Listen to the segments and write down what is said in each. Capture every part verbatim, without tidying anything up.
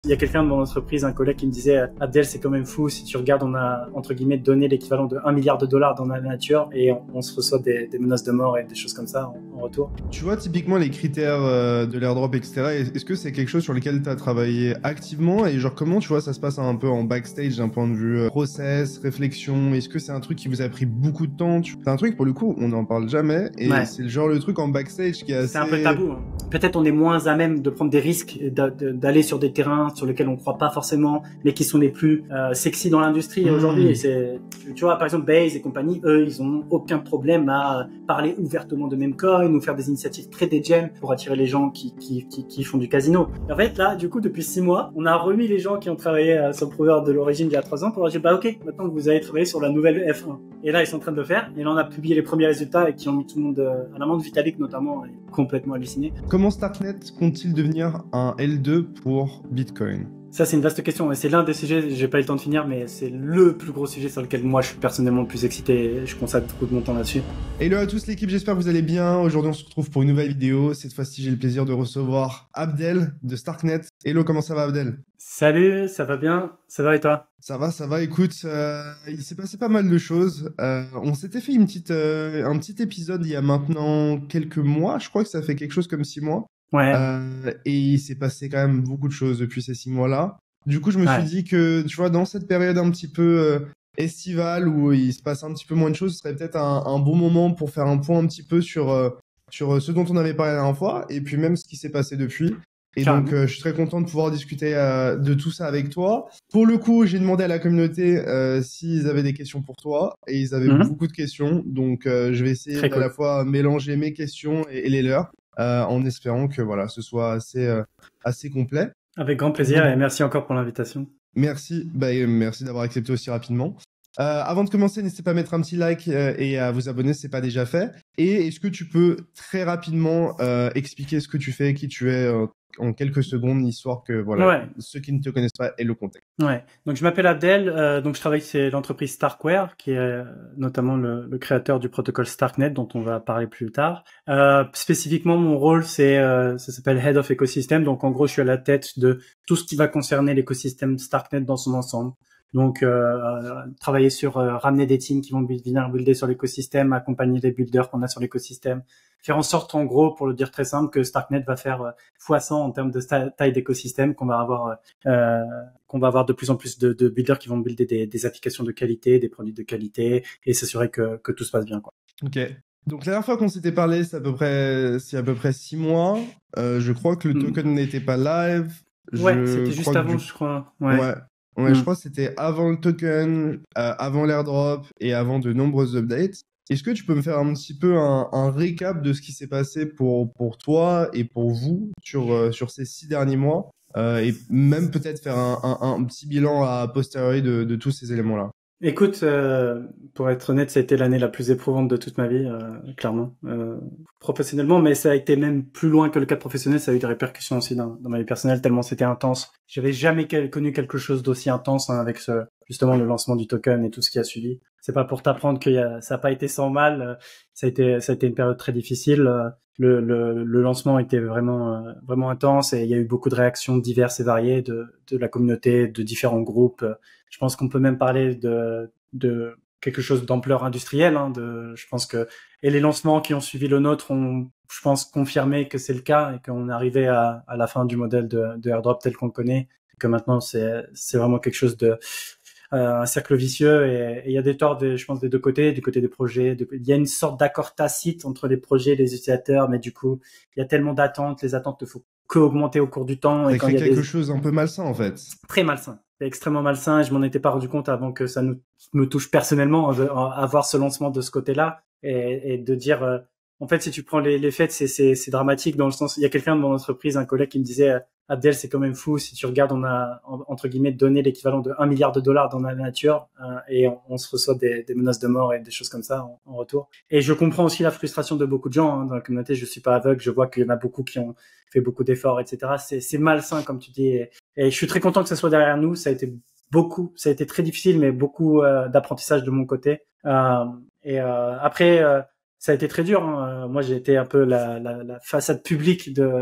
Il y a quelqu'un de mon entreprise, un collègue qui me disait « Abdel, c'est quand même fou, si tu regardes, on a entre guillemets donné l'équivalent de un milliard de dollars dans la nature et on, on se reçoit des, des menaces de mort et des choses comme ça en, en retour. » Tu vois, typiquement, les critères euh, de l'airdrop, et cetera, est-ce que c'est quelque chose sur lequel tu as travaillé activement? Et genre, comment, tu vois, ça se passe un peu en backstage d'un point de vue euh, process, réflexion? Est-ce que c'est un truc qui vous a pris beaucoup de temps? C'est un truc, pour le coup, on n'en parle jamais. Et ouais. C'est le genre le truc en backstage qui est assez... C'est un peu tabou. Hein. Peut-être on est moins à même de prendre des risques, d'aller sur des terrains sur lesquels on ne croit pas forcément, mais qui sont les plus euh, sexy dans l'industrie mmh. aujourd'hui. Et c'est, tu vois, par exemple, Base et compagnie, eux, ils ont aucun problème à parler ouvertement de Memecoin ou faire des initiatives très degen pour attirer les gens qui, qui, qui, qui font du casino. Et en fait, là, du coup, depuis six mois, on a remis les gens qui ont travaillé euh, sur le prover de l'origine il y a trois ans pour leur dire, bah ok, maintenant que vous avez travaillé sur la nouvelle F un. Et là, ils sont en train de le faire. Et là, on a publié les premiers résultats et qui ont mis tout le monde euh, à l'amende. Vitalik, notamment, est complètement halluciné. Comment Starknet compte-t-il devenir un L deux pour Bitcoin? Ça, c'est une vaste question. Et c'est l'un des sujets, j'ai pas eu le temps de finir, mais c'est le plus gros sujet sur lequel moi, je suis personnellement le plus excité. Je consacre beaucoup de mon temps là-dessus. Hello à tous l'équipe, j'espère que vous allez bien. Aujourd'hui, on se retrouve pour une nouvelle vidéo. Cette fois-ci, j'ai le plaisir de recevoir Abdel de Starknet. Hello, comment ça va, Abdel? Salut, ça va bien? Ça va et toi? Ça va, ça va. Écoute, euh, il s'est passé pas mal de choses. Euh, on s'était fait une petite, euh, un petit épisode il y a maintenant quelques mois. Je crois que ça fait quelque chose comme six mois. Ouais. Euh, et il s'est passé quand même beaucoup de choses depuis ces six mois-là. Du coup, je me ouais. suis dit que, tu vois, dans cette période un petit peu euh, estivale où il se passe un petit peu moins de choses, ce serait peut-être un, un bon moment pour faire un point un petit peu sur, euh, sur ce dont on avait parlé la dernière fois et puis même ce qui s'est passé depuis. Et Carrément. donc, euh, je suis très content de pouvoir discuter euh, de tout ça avec toi. Pour le coup, j'ai demandé à la communauté euh, s'ils avaient des questions pour toi et ils avaient mmh. beaucoup de questions. Donc, euh, je vais essayer très à cool. la fois mélanger mes questions et, et les leurs. Euh, en espérant que voilà, ce soit assez, euh, assez complet. Avec grand plaisir et merci encore pour l'invitation. Merci, bah, euh, merci d'avoir accepté aussi rapidement. Euh, avant de commencer, n'hésitez pas à mettre un petit like euh, et à vous abonner si ce n'est pas déjà fait. Et est-ce que tu peux très rapidement euh, expliquer ce que tu fais, qui tu es euh, en quelques secondes, histoire que voilà, ouais. ceux qui ne te connaissent pas aient le contexte. Ouais. Donc je m'appelle Abdel, euh, donc je travaille chez l'entreprise Starkware, qui est euh, notamment le, le créateur du protocole Starknet, dont on va parler plus tard. Euh, spécifiquement, mon rôle, c'est euh, ça s'appelle Head of Ecosystem. Donc en gros, je suis à la tête de tout ce qui va concerner l'écosystème Starknet dans son ensemble. Donc, euh, travailler sur euh, ramener des teams qui vont venir builder sur l'écosystème, accompagner les builders qu'on a sur l'écosystème, faire en sorte, en gros, pour le dire très simple, que Starknet va faire euh, fois cent en termes de taille d'écosystème, qu'on va avoir, euh, qu'on va avoir de plus en plus de, de builders qui vont builder des, des applications de qualité, des produits de qualité, et s'assurer que, que tout se passe bien, quoi. Ok. Donc la dernière fois qu'on s'était parlé, c'est à peu près, c'est à peu près six mois. Euh, je crois que le token mmh. n'était pas live. Ouais, c'était juste avant, du... je crois. Ouais. ouais. Ouais, mmh. je crois que c'était avant le token, euh, avant l'airdrop et avant de nombreuses updates. Est-ce que tu peux me faire un petit peu un, un récap de ce qui s'est passé pour, pour toi et pour vous sur, euh, sur ces six derniers mois euh, et même peut-être faire un, un, un petit bilan à posteriori de, de tous ces éléments-là? Écoute, euh, pour être honnête, ça a été l'année la plus éprouvante de toute ma vie, euh, clairement, euh, professionnellement, mais ça a été même plus loin que le cadre professionnel, ça a eu des répercussions aussi dans, dans ma vie personnelle, tellement c'était intense. J'avais jamais quel, connu quelque chose d'aussi intense hein, avec ce, justement le lancement du token et tout ce qui a suivi. C'est pas pour t'apprendre que y a, ça n'a pas été sans mal, euh, ça a été, ça a été une période très difficile. Euh, le, le, le lancement était vraiment, euh, vraiment intense et il y a eu beaucoup de réactions diverses et variées de, de la communauté, de différents groupes. Je pense qu'on peut même parler de, de quelque chose d'ampleur industrielle. Hein, de, je pense que et les lancements qui ont suivi le nôtre ont, je pense, confirmé que c'est le cas et qu'on est arrivé à, à la fin du modèle de, de airdrop tel qu'on le connaît. Et que maintenant c'est, c'est vraiment quelque chose de euh, un cercle vicieux et il y a des torts, des, je pense, des deux côtés, du côté des projets. De, il y a une sorte d'accord tacite entre les projets et les utilisateurs, mais du coup, il y a tellement d'attentes. Les attentes ne font qu'augmenter au cours du temps. Ça et quand crée il y a quelque des... chose un peu malsain en fait. Très malsain. C'est extrêmement malsain et je m'en étais pas rendu compte avant que ça nous me touche personnellement à voir ce lancement de ce côté-là et, et de dire euh, en fait si tu prends les, les faits c'est c'est c'est dramatique dans le sens il y a quelqu'un de mon entreprise un collègue qui me disait Abdel c'est quand même fou si tu regardes on a entre guillemets donné l'équivalent de un milliard de dollars dans la nature euh, et on, on se reçoit des, des menaces de mort et des choses comme ça en, en retour et je comprends aussi la frustration de beaucoup de gens hein, dans la communauté. Je suis pas aveugle, je vois qu'il y en a beaucoup qui ont fait beaucoup d'efforts etc. c'est c'est malsain comme tu dis et, et je suis très content que ça soit derrière nous. Ça a été beaucoup, ça a été très difficile, mais beaucoup euh, d'apprentissage de mon côté. Euh, et euh, après, euh, ça a été très dur. Hein. Moi, j'ai été un peu la, la, la façade publique de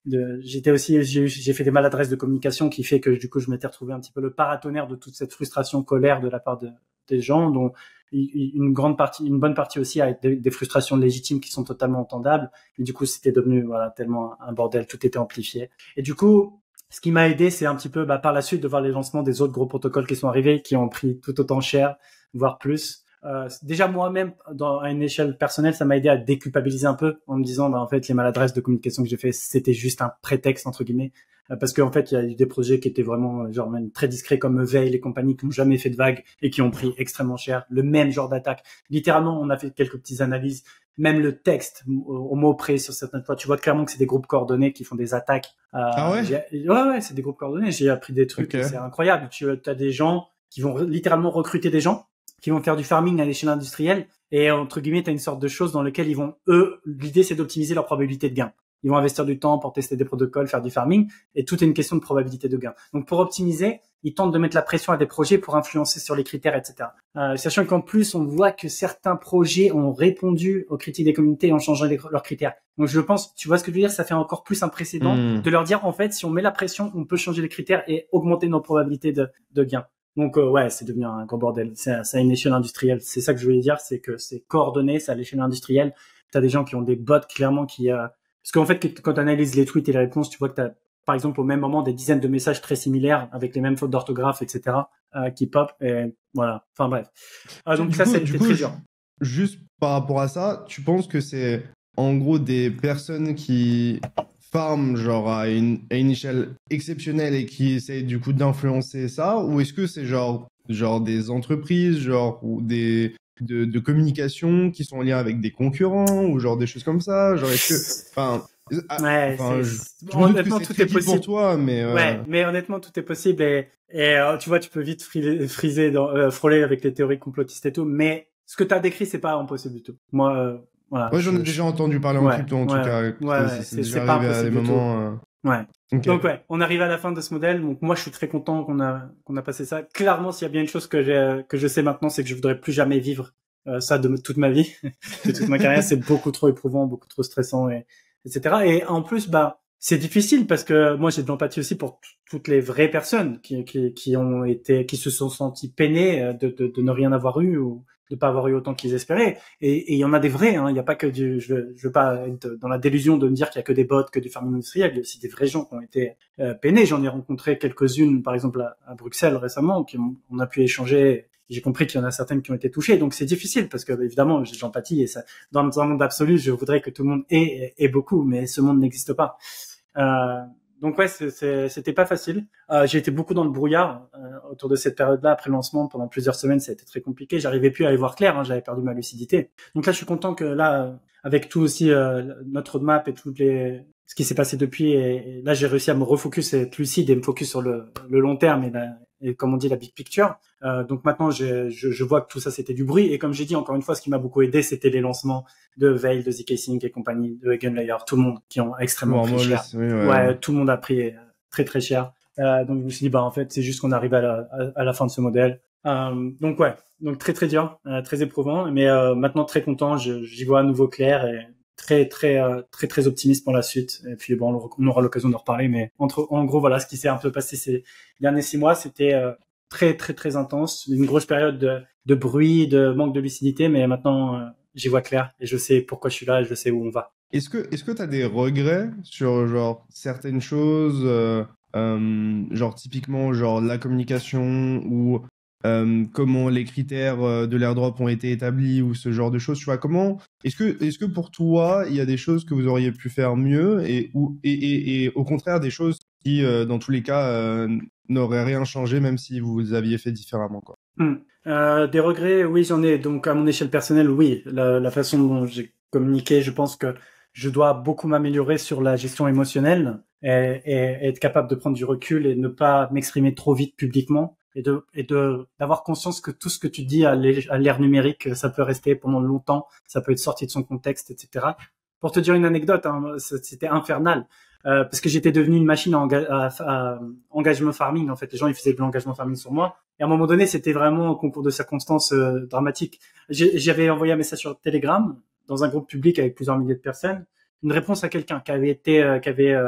de j'étais aussi j'ai j'ai fait des maladresses de communication qui fait que du coup je m'étais retrouvé un petit peu le paratonnerre de toute cette frustration, colère de la part de des gens, dont une grande partie, une bonne partie aussi a des, des frustrations légitimes qui sont totalement entendables. Et du coup, c'était devenu voilà tellement un bordel, tout était amplifié. Et du coup, ce qui m'a aidé, c'est un petit peu bah, par la suite de voir les lancements des autres gros protocoles qui sont arrivés, qui ont pris tout autant cher, voire plus. Euh, déjà moi-même, dans, à une échelle personnelle, ça m'a aidé à déculpabiliser un peu en me disant, bah en fait, les maladresses de communication que j'ai fait, c'était juste un prétexte entre guillemets, euh, parce qu'en fait, il y a eu des projets qui étaient vraiment genre même très discrets comme Veil et compagnie qui n'ont jamais fait de vagues et qui ont pris extrêmement cher. Le même genre d'attaque. Littéralement, on a fait quelques petites analyses. Même le texte, au, au mot près sur certaines fois, tu vois clairement que c'est des groupes coordonnés qui font des attaques. Euh, ah ouais. J'ai, ouais, ouais, c'est des groupes coordonnés. J'ai appris des trucs, okay. C'est incroyable. Tu as des gens qui vont littéralement recruter des gens qui vont faire du farming à l'échelle industrielle et entre guillemets, tu as une sorte de chose dans lequel ils vont, eux, l'idée c'est d'optimiser leur probabilité de gain. Ils vont investir du temps pour tester des protocoles, faire du farming et tout est une question de probabilité de gain. Donc pour optimiser, ils tentent de mettre la pression à des projets pour influencer sur les critères, et cetera. Euh, sachant qu'en plus, on voit que certains projets ont répondu aux critiques des communautés et ont changé les, leurs critères. Donc je pense, tu vois ce que je veux dire, ça fait encore plus un précédent mmh. de leur dire en fait, si on met la pression, on peut changer les critères et augmenter nos probabilités de, de gain. Donc euh, ouais, c'est devenu un gros bordel. C'est, c'est à une échelle industrielle. C'est ça que je voulais dire, c'est que c'est coordonné, c'est à l'échelle industrielle. T'as des gens qui ont des bots clairement qui, euh... parce qu'en fait, quand tu analyses les tweets et les réponses, tu vois que t'as, par exemple, au même moment, des dizaines de messages très similaires avec les mêmes fautes d'orthographe, et cetera, euh, qui pop. Et voilà. Enfin bref. Euh, donc du ça, coup, c'est très dur. Juste par rapport à ça, tu penses que c'est en gros des personnes qui farm genre à une, à une échelle exceptionnelle et qui essayent du coup d'influencer ça, ou est-ce que c'est genre genre des entreprises genre ou des de, de communication qui sont en lien avec des concurrents ou genre des choses comme ça, genre est-ce que enfin ouais, enfin, je, je honnêtement tout est possible pour toi, mais euh... ouais, mais honnêtement tout est possible et et euh, tu vois tu peux vite friser, friser dans euh, frôler avec les théories complotistes et tout, mais ce que tu as décrit c'est pas impossible du tout. Moi euh, voilà. Ouais, j'en ai je... déjà entendu parler en ouais, crypto en ouais, tout cas. Ouais, c'est, ouais, c'est, c'est, c'est, c'est pas impossible à des moments. Euh... Ouais. Okay. Donc ouais, on arrive à la fin de ce modèle. Donc moi je suis très content qu'on a qu'on a passé ça. Clairement, s'il y a bien une chose que j'ai que je sais maintenant, c'est que je voudrais plus jamais vivre euh, ça de toute ma vie, de toute ma carrière. C'est beaucoup trop éprouvant, beaucoup trop stressant et etc. Et en plus, bah c'est difficile parce que moi j'ai de l'empathie aussi pour t- toutes les vraies personnes qui qui qui ont été qui se sont senties peinées de de, de ne rien avoir eu ou de pas avoir eu autant qu'ils espéraient. Et il y en a des vrais, hein. Il y a pas que du, je, je veux pas être dans la délusion de me dire qu'il y a que des bots, que du farming industriel. Il y a aussi des vrais gens qui ont été euh, peinés. J'en ai rencontré quelques-unes, par exemple à, à Bruxelles récemment, qui ont, on a pu échanger. J'ai compris qu'il y en a certaines qui ont été touchées. Donc c'est difficile parce que évidemment j'ai de l'empathie et ça, dans un monde absolu, je voudrais que tout le monde ait, ait beaucoup, mais ce monde n'existe pas. Euh, Donc ouais, c'est, c'est, c'était pas facile. Euh, j'ai été beaucoup dans le brouillard euh, autour de cette période-là. Après le lancement, pendant plusieurs semaines, ça a été très compliqué. J'arrivais plus à y voir clair. Hein, j'avais perdu ma lucidité. Donc là, je suis content que là, avec tout aussi euh, notre roadmap et toutes les ce qui s'est passé depuis, et, et là, j'ai réussi à me refocus et être lucide et me focus sur le, le long terme et, la, et comme on dit la big picture. Euh, donc maintenant, j'ai, je, je vois que tout ça c'était du bruit. Et comme j'ai dit encore une fois, ce qui m'a beaucoup aidé, c'était les lancements de Veil, de Z K Sync et compagnie, de Eigenlayer, tout le monde qui ont extrêmement pris cher. Oui, ouais. ouais, tout le monde a pris très très cher. Euh, donc je me suis dit bah en fait c'est juste qu'on arrive à la, à, à la fin de ce modèle. Euh, donc ouais, donc très très dur, euh, très éprouvant, mais euh, maintenant très content. Je, j'y vois à nouveau clair et très très euh, très très optimiste pour la suite. Et puis bon, on aura l'occasion d'en reparler, mais entre en gros voilà ce qui s'est un peu passé ces derniers six mois, c'était euh, très très très intense, une grosse période de, de bruit, de manque de lucidité, mais maintenant euh, j'y vois clair et je sais pourquoi je suis là et je sais où on va. Est-ce que est-ce que t'as des regrets sur genre certaines choses, euh, euh, genre typiquement genre la communication ou euh, comment les critères de l'airdrop ont été établis ou ce genre de choses, tu vois, comment est-ce que est-ce que pour toi il y a des choses que vous auriez pu faire mieux et ou et, et, et au contraire des choses qui euh, dans tous les cas euh, n'auraient rien changé même si vous aviez fait différemment quoi. Hum. Euh, des regrets, oui j'en ai. Donc à mon échelle personnelle, oui, la, la façon dont j'ai communiqué, je pense que je dois beaucoup m'améliorer sur la gestion émotionnelle et, et, et être capable de prendre du recul et ne pas m'exprimer trop vite publiquement et de et de d'avoir conscience que tout ce que tu dis à l'ère numérique, ça peut rester pendant longtemps, ça peut être sorti de son contexte, et cetera. Pour te dire une anecdote, hein, c'était infernal euh, parce que j'étais devenu une machine à, enga- à, à engagement farming. En fait, les gens ils faisaient de l'engagement farming sur moi. Et à un moment donné, c'était vraiment un concours de circonstances euh, dramatiques. J'ai, j'avais envoyé un message sur Telegram dans un groupe public avec plusieurs milliers de personnes, une réponse à quelqu'un qui avait été, euh, qui avait euh,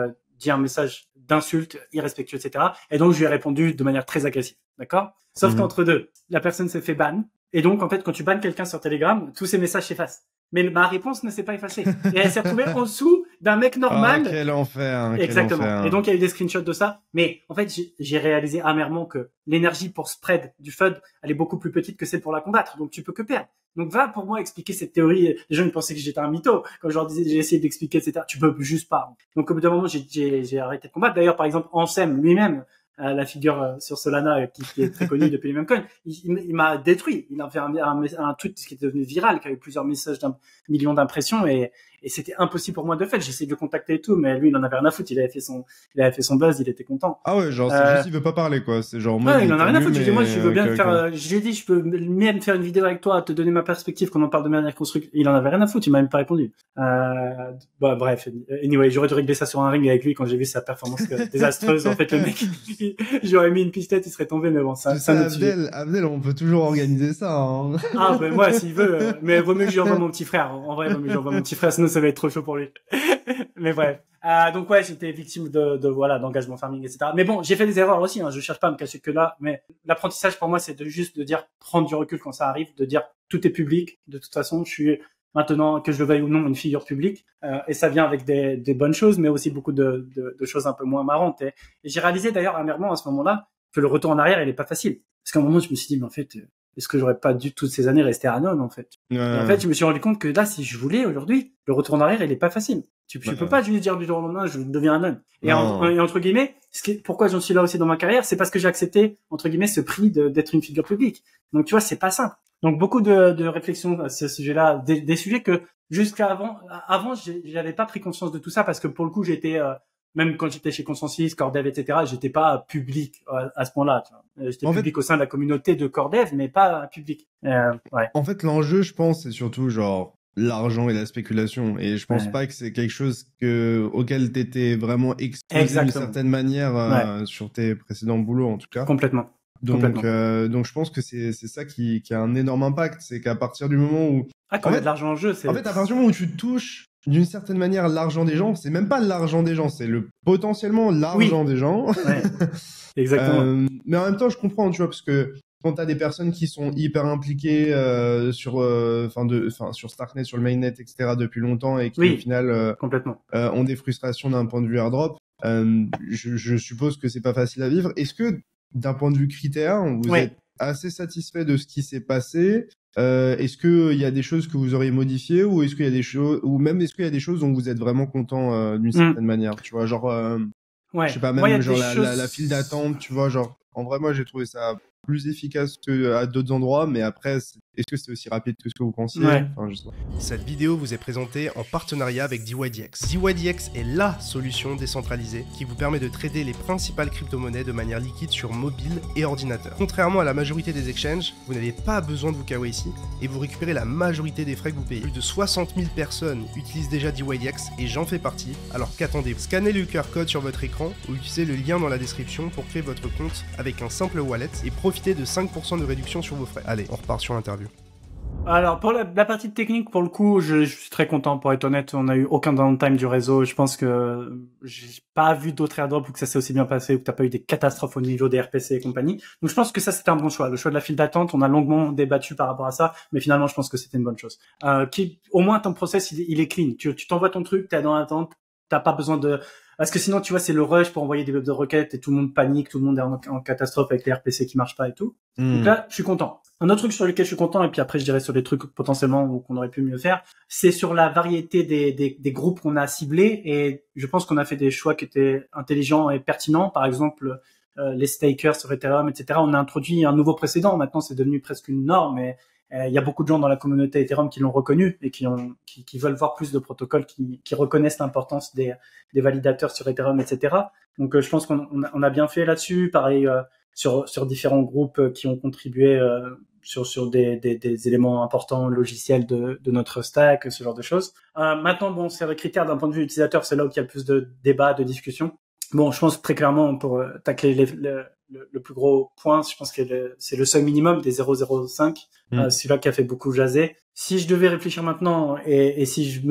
dit un message d'insulte, irrespectueux, et cetera. Et donc, je lui ai répondu de manière très agressive. D'accord? Sauf mmh. qu'entre deux, la personne s'est fait ban. Et donc, en fait, quand tu bannes quelqu'un sur Telegram, tous ces messages s'effacent. Mais ma réponse ne s'est pas effacée. Et elle s'est retrouvée en dessous d'un mec normal. Ah, quel enfer. Quel Exactement. enfer. Et donc, il y a eu des screenshots de ça. Mais en fait, j'ai, j'ai réalisé amèrement que l'énergie pour spread du F U D, elle est beaucoup plus petite que celle pour la combattre. Donc, tu peux que perdre. Donc, va pour moi expliquer cette théorie. Les gens ils pensaient que j'étais un mytho. Quand je leur disais, j'ai essayé d'expliquer, et cetera. Tu peux juste pas. Donc, au bout d'un moment, j'ai, j'ai, j'ai arrêté de combattre. D'ailleurs, par exemple, Ansem lui-même, Euh, la figure euh, sur Solana euh, qui, qui est très connue depuis les mêmes coins, il, il, il m'a détruit. Il a fait un, un, un tweet qui est devenu viral, qui a eu plusieurs messages d'un million d'impressions et, et c'était impossible pour moi de le faire. J'ai essayé de le contacter et tout, mais lui, il en avait rien à foutre. Il avait fait son, il avait fait son buzz, il était content. Ah ouais, genre, c'est euh, juste, il veut pas parler, quoi. C'est genre, moi, ouais, il en a rien à foutre. J'ai dit, moi, je veux bien okay, faire, okay. euh, j'ai dit, je peux même faire une vidéo avec toi, te donner ma perspective, qu'on en parle de manière constructive. Il en avait rien à foutre, il m'a même pas répondu. Euh, bah, bref. Anyway, j'aurais dû régler ça sur un ring avec lui quand j'ai vu sa performance désastreuse. En fait, le mec, j'aurais mis une pistette, il serait tombé, mais bon, ça, ça Abdel, Abdel, on peut toujours organiser ça, hein. Ah, ben, moi, s'il veut, euh, mais vaut mieux que j'envoie mon petit frère. En vrai, vaut mieux que j'envoie mon petit frère, sinon ça va être trop chaud pour lui. Mais bref. Euh, donc ouais, j'étais victime de, de voilà, d'engagement farming, et cetera. Mais bon, j'ai fait des erreurs aussi, hein. Je cherche pas à me cacher que là, mais l'apprentissage pour moi, c'est de juste de dire, prendre du recul quand ça arrive, de dire, tout est public. De toute façon, je suis maintenant, que je le veuille ou non, une figure publique. Euh, et ça vient avec des, des bonnes choses, mais aussi beaucoup de, de, de choses un peu moins marrantes. Et, et j'ai réalisé d'ailleurs amèrement à ce moment-là que le retour en arrière, il est pas facile. Parce qu'à un moment, je me suis dit, mais en fait, est-ce que j'aurais pas dû toutes ces années rester anon, en fait? Ouais. Et en fait, je me suis rendu compte que là, si je voulais aujourd'hui, le retour en arrière, il est pas facile. Tu, tu ouais. peux pas juste dire du jour au lendemain, je deviens anon. Et, en, et entre guillemets, ce qui est, pourquoi j'en suis là aussi dans ma carrière, c'est parce que j'ai accepté, entre guillemets, ce prix de, d'être une figure publique. Donc, tu vois, c'est pas simple. Donc, beaucoup de, de réflexions à ce sujet-là, des, des sujets que jusqu'à avant, avant, j'avais pas pris conscience de tout ça parce que pour le coup, j'étais, euh, même quand j'étais chez Consensus, Cordev, et cetera, j'étais pas public à, à ce point-là. Tu vois. J'étais en public fait, au sein de la communauté de Cordev, mais pas public. Euh, ouais. En fait, l'enjeu, je pense, c'est surtout genre l'argent et la spéculation. Et je pense ouais. pas que c'est quelque chose que auquel t'étais vraiment exposé d'une certaine manière euh, ouais. sur tes précédents boulots, en tout cas. Complètement. Donc, euh, donc je pense que c'est c'est ça qui qui a un énorme impact, c'est qu'à partir du moment où ah quand il y a de l'argent en jeu, c'est en fait à partir du moment où tu touches d'une certaine manière l'argent des gens, c'est même pas l'argent des gens, c'est le potentiellement l'argent oui. des gens. Ouais. Exactement. euh, mais en même temps, je comprends, tu vois, parce que quand t'as des personnes qui sont hyper impliquées euh, sur, enfin euh, de, enfin sur Starknet, sur le mainnet, et cetera depuis longtemps et qui oui, au final euh, complètement euh, ont des frustrations d'un point de vue airdrop, euh, je, je suppose que c'est pas facile à vivre. Est-ce que d'un point de vue critère, vous ouais. êtes assez satisfait de ce qui s'est passé? Euh, est-ce que il y a des choses que vous auriez modifiées ou est-ce qu'il y a des choses ou même est-ce qu'il y a des choses dont vous êtes vraiment content euh, d'une certaine mm. manière, tu vois, genre euh, ouais. je sais pas, même moi, genre la, choses... la, la file d'attente, tu vois, genre en vrai moi j'ai trouvé ça plus efficace qu'à d'autres endroits, mais après, est-ce que c'est aussi rapide que ce que vous pensiez? Ouais. Enfin, je sais pas. Cette vidéo vous est présentée en partenariat avec D Y D X. D Y D X est la solution décentralisée qui vous permet de trader les principales crypto-monnaies de manière liquide sur mobile et ordinateur. Contrairement à la majorité des exchanges, vous n'avez pas besoin de vous K Y C et vous récupérez la majorité des frais que vous payez. Plus de soixante mille personnes utilisent déjà D Y D X et j'en fais partie, alors qu'attendez-vous? Scannez le Q R code sur votre écran ou utilisez le lien dans la description pour créer votre compte avec un simple wallet et profitez de cinq pour cent de réduction sur vos frais. Allez, on repart sur l'interview. Alors, pour la, la partie technique, pour le coup, je, je suis très content, pour être honnête. On a eu aucun downtime du réseau. Je pense que j'ai pas vu d'autres airdrops où que ça s'est aussi bien passé, où que t'as pas eu des catastrophes au niveau des R P C et compagnie. Donc, je pense que ça, c'était un bon choix. Le choix de la file d'attente, on a longuement débattu par rapport à ça, mais finalement, je pense que c'était une bonne chose. Euh, qui, au moins, ton process, il, il est clean. Tu, tu t'envoies ton truc, t'es dans l'attente, t'as pas besoin de... Parce que sinon, tu vois, c'est le rush pour envoyer des web de requêtes et tout le monde panique, tout le monde est en, en catastrophe avec les R P C qui marchent pas et tout. Mmh. Donc là, je suis content. Un autre truc sur lequel je suis content, et puis après, je dirais sur les trucs potentiellement qu'on aurait pu mieux faire, c'est sur la variété des, des, des groupes qu'on a ciblés, et je pense qu'on a fait des choix qui étaient intelligents et pertinents. Par exemple, euh, les stakers sur Ethereum, et cetera. On a introduit un nouveau précédent. Maintenant, c'est devenu presque une norme, et il euh, y a beaucoup de gens dans la communauté Ethereum qui l'ont reconnu et qui ont, qui, qui veulent voir plus de protocoles qui, qui reconnaissent l'importance des, des validateurs sur Ethereum, et cetera. Donc, euh, je pense qu'on on a, on a bien fait là-dessus. Pareil, euh, sur, sur différents groupes qui ont contribué euh, sur, sur des, des, des éléments importants logiciels de, de notre stack, ce genre de choses. Euh, maintenant, bon, c'est le critère d'un point de vue utilisateur, c'est là où il y a le plus de débats, de discussions. Bon, je pense très clairement pour euh, tacler les, le, le, le plus gros point, je pense que le, c'est le seuil minimum des zéro virgule zéro cinq, mmh. euh, celui-là qui a fait beaucoup jaser. Si je devais réfléchir maintenant et, et si je me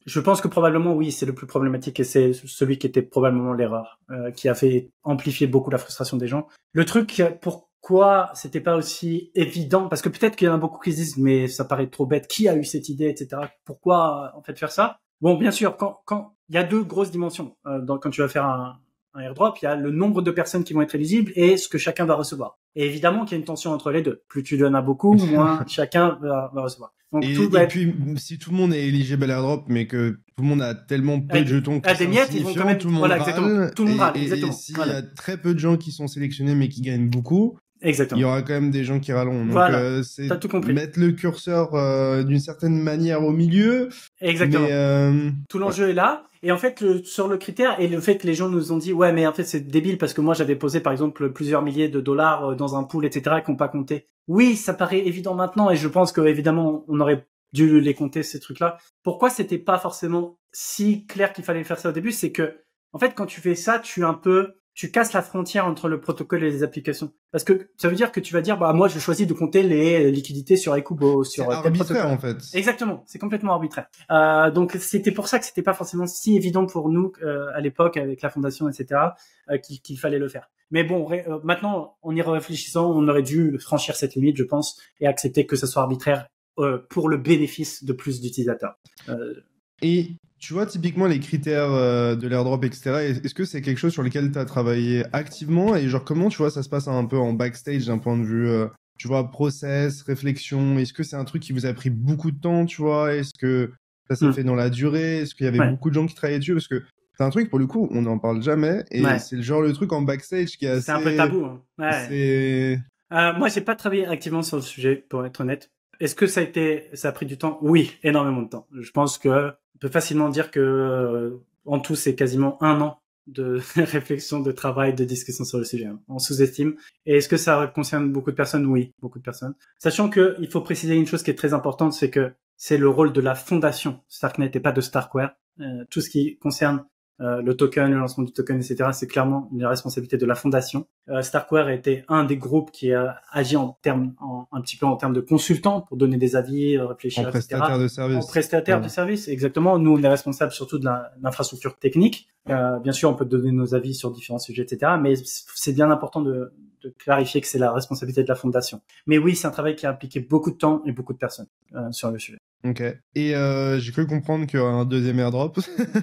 Je pense que probablement oui, c'est le plus problématique et c'est celui qui était probablement l'erreur, euh, qui a fait amplifier beaucoup la frustration des gens. Le truc, pourquoi c'était pas aussi évident, parce que peut-être qu'il y en a beaucoup qui se disent mais ça paraît trop bête, qui a eu cette idée, et cetera. Pourquoi en fait faire ça? Bon, bien sûr, quand quand il y a deux grosses dimensions euh, dans, quand tu vas faire un, un airdrop, il y a le nombre de personnes qui vont être éligibles et ce que chacun va recevoir. Et évidemment qu'il y a une tension entre les deux. Plus tu donnes à beaucoup, moins chacun va, va recevoir. Donc, et, tout et être... puis, si tout le monde est éligible à l'airdrop, mais que tout le monde a tellement peu à, de jetons que c'est insignifiant, tout le monde voilà, râle. Exactement. Tout le monde râle, et, exactement. Et, et s'il voilà. y a très peu de gens qui sont sélectionnés, mais qui gagnent beaucoup, exactement. il y aura quand même des gens qui râleront. Donc, voilà. euh, c'est T'as tout compris. Mettre le curseur euh, d'une certaine manière au milieu. Exactement. Mais, euh... tout l'enjeu ouais. est là. Et en fait, le, sur le critère et le fait que les gens nous ont dit, ouais, mais en fait, c'est débile parce que moi, j'avais posé, par exemple, plusieurs milliers de dollars dans un pool, et cetera, qui n'ont pas compté. Oui, ça paraît évident maintenant et je pense que, évidemment, on aurait dû les compter, ces trucs-là. Pourquoi c'était pas forcément si clair qu'il fallait faire ça au début? C'est que, en fait, quand tu fais ça, tu un peu, tu casses la frontière entre le protocole et les applications. Parce que ça veut dire que tu vas dire, bah, moi, je choisis de compter les liquidités sur Ekubo, sur c'est arbitraire, en fait. Exactement. C'est complètement arbitraire. Euh, donc, c'était pour ça que c'était pas forcément si évident pour nous, euh, à l'époque, avec la fondation, et cetera, euh, qu'il, qu'il fallait le faire. Mais bon, ré, euh, maintenant, en y réfléchissant, on aurait dû franchir cette limite, je pense, et accepter que ce soit arbitraire, euh, pour le bénéfice de plus d'utilisateurs. Euh, Et tu vois, typiquement, les critères euh, de l'airdrop, et cetera, est-ce que c'est quelque chose sur lequel tu as travaillé activement? Et genre, comment, tu vois, ça se passe un peu en backstage d'un point de vue, euh, tu vois, process, réflexion? Est-ce que c'est un truc qui vous a pris beaucoup de temps, tu vois? Est-ce que ça s'est mmh. fait dans la durée? Est-ce qu'il y avait ouais. beaucoup de gens qui travaillaient dessus? Parce que c'est un truc, pour le coup, on n'en parle jamais. Et ouais. c'est le genre le truc en backstage qui est assez... C'est un peu tabou. Hein. Ouais. C'est... Euh, moi, j'ai pas travaillé activement sur le sujet, pour être honnête. Est-ce que ça a été, ça a pris du temps? Oui, énormément de temps. Je pense que on peut facilement dire que euh, en tout, c'est quasiment un an de réflexion, de travail, de discussion sur le sujet. Hein. On sous-estime. Et est-ce que ça concerne beaucoup de personnes? Oui, beaucoup de personnes. Sachant que il faut préciser une chose qui est très importante, c'est que c'est le rôle de la fondation Starknet et pas de Starkware. Euh, tout ce qui concerne Euh, le token, le lancement du token, et cetera, c'est clairement une responsabilité de la fondation. Euh, Starkware était un des groupes qui a agi en termes, en, un petit peu en termes de consultants pour donner des avis, réfléchir, en prestataire et cetera. de service. En prestataire ouais. de service, exactement. Nous, on est responsable surtout de la, l'infrastructure technique. Euh, bien sûr, on peut donner nos avis sur différents sujets, et cetera. Mais c'est bien important de, de clarifier que c'est la responsabilité de la fondation. Mais oui, c'est un travail qui a impliqué beaucoup de temps et beaucoup de personnes euh, sur le sujet. Ok. Et euh, j'ai cru comprendre qu'il y aura un deuxième airdrop.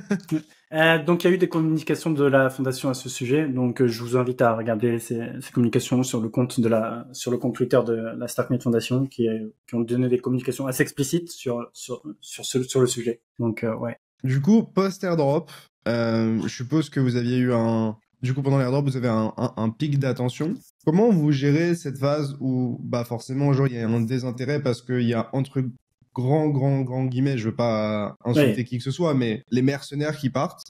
euh, donc, il y a eu des communications de la fondation à ce sujet. Donc, euh, je vous invite à regarder ces, ces communications sur le compte de la, sur le compte Twitter de la Starknet Foundation, qui, est, qui ont donné des communications assez explicites sur sur sur ce, sur le sujet. Donc, euh, ouais. Du coup, post airdrop, euh, je suppose que vous aviez eu un. Du coup, pendant l'airdrop, vous avez un, un, un pic d'attention. Comment vous gérez cette phase où, bah, forcément, genre, il y a un désintérêt parce qu'il y a entre grand, grand, grand guillemets, je veux pas insulter ouais. qui que ce soit, mais les mercenaires qui partent,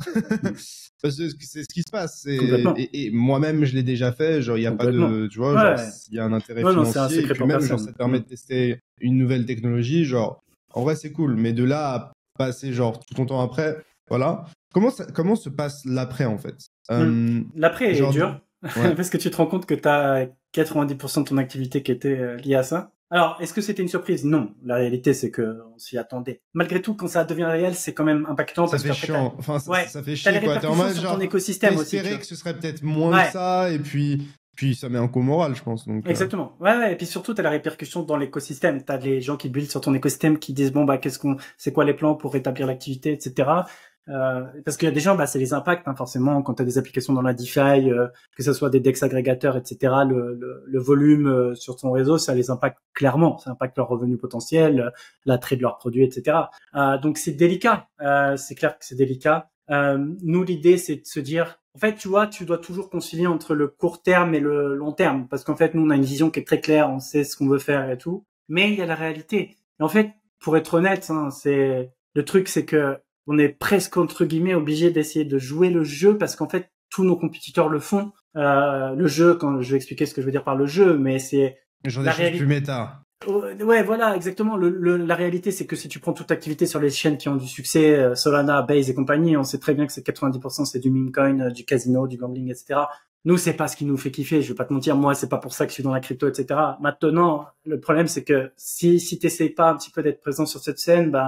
parce que c'est ce qui se passe. Et, et, et moi-même, je l'ai déjà fait. Genre, il y a pas de, tu vois, ouais. genre, il y a un intérêt ouais, financier. Non, un et puis même, genre, ça te permet mmh. de tester une nouvelle technologie. Genre, en vrai, c'est cool. Mais de là à passer, genre, tout ton temps après, voilà. Comment ça, comment se passe l'après, en fait? mmh. euh, L'après est dur. Ouais. Parce que tu te rends compte que tu as quatre-vingt-dix pour cent de ton activité qui était euh, liée à ça. Alors, est-ce que c'était une surprise? Non. La réalité, c'est que on s'y attendait. Malgré tout, quand ça devient réel, c'est quand même impactant. Ça parce fait chiant. Enfin, ça, ouais, ça fait chier, quoi. T'es en mode, genre, ton écosystème aussi. J'espérais que ce serait peut-être moins ouais. que ça, et puis, puis ça met un coup au moral, je pense. Donc, exactement. Euh... Ouais, ouais. Et puis surtout, t'as la répercussion dans l'écosystème. T'as les gens qui build sur ton écosystème qui disent, bon, bah, qu'est-ce qu'on, c'est quoi les plans pour rétablir l'activité, et cetera. Euh, parce qu'il y a des gens, bah, c'est les impacts, hein, forcément, quand tu as des applications dans la DeFi, euh, que ce soit des D E X agrégateurs, et cetera, le, le, le volume euh, sur ton réseau, ça les impacte clairement. Ça impacte leur revenu potentiel, euh, l'attrait de leurs produits, et cetera. Euh, donc, c'est délicat. Euh, c'est clair que c'est délicat. Euh, nous, l'idée, c'est de se dire, en fait, tu vois, tu dois toujours concilier entre le court terme et le long terme. Parce qu'en fait, nous, on a une vision qui est très claire, on sait ce qu'on veut faire et tout. Mais il y a la réalité. Et en fait, pour être honnête, hein, c'est le truc, c'est que on est presque, entre guillemets, obligé d'essayer de jouer le jeu parce qu'en fait, tous nos compétiteurs le font. Euh, le jeu, quand je vais expliquer ce que je veux dire par le jeu, mais c'est... Genre des choses plus méta. Ouais, voilà, exactement. Le, le, la réalité, c'est que si tu prends toute activité sur les chaînes qui ont du succès, euh, Solana, Base et compagnie, on sait très bien que c'est quatre-vingt-dix pour cent, c'est du meme coin, euh, du casino, du gambling, et cetera. Nous, c'est pas ce qui nous fait kiffer. Je vais pas te mentir. Moi, c'est pas pour ça que je suis dans la crypto, et cetera. Maintenant, le problème, c'est que si, si t'essayes pas un petit peu d'être présent sur cette scène, ben,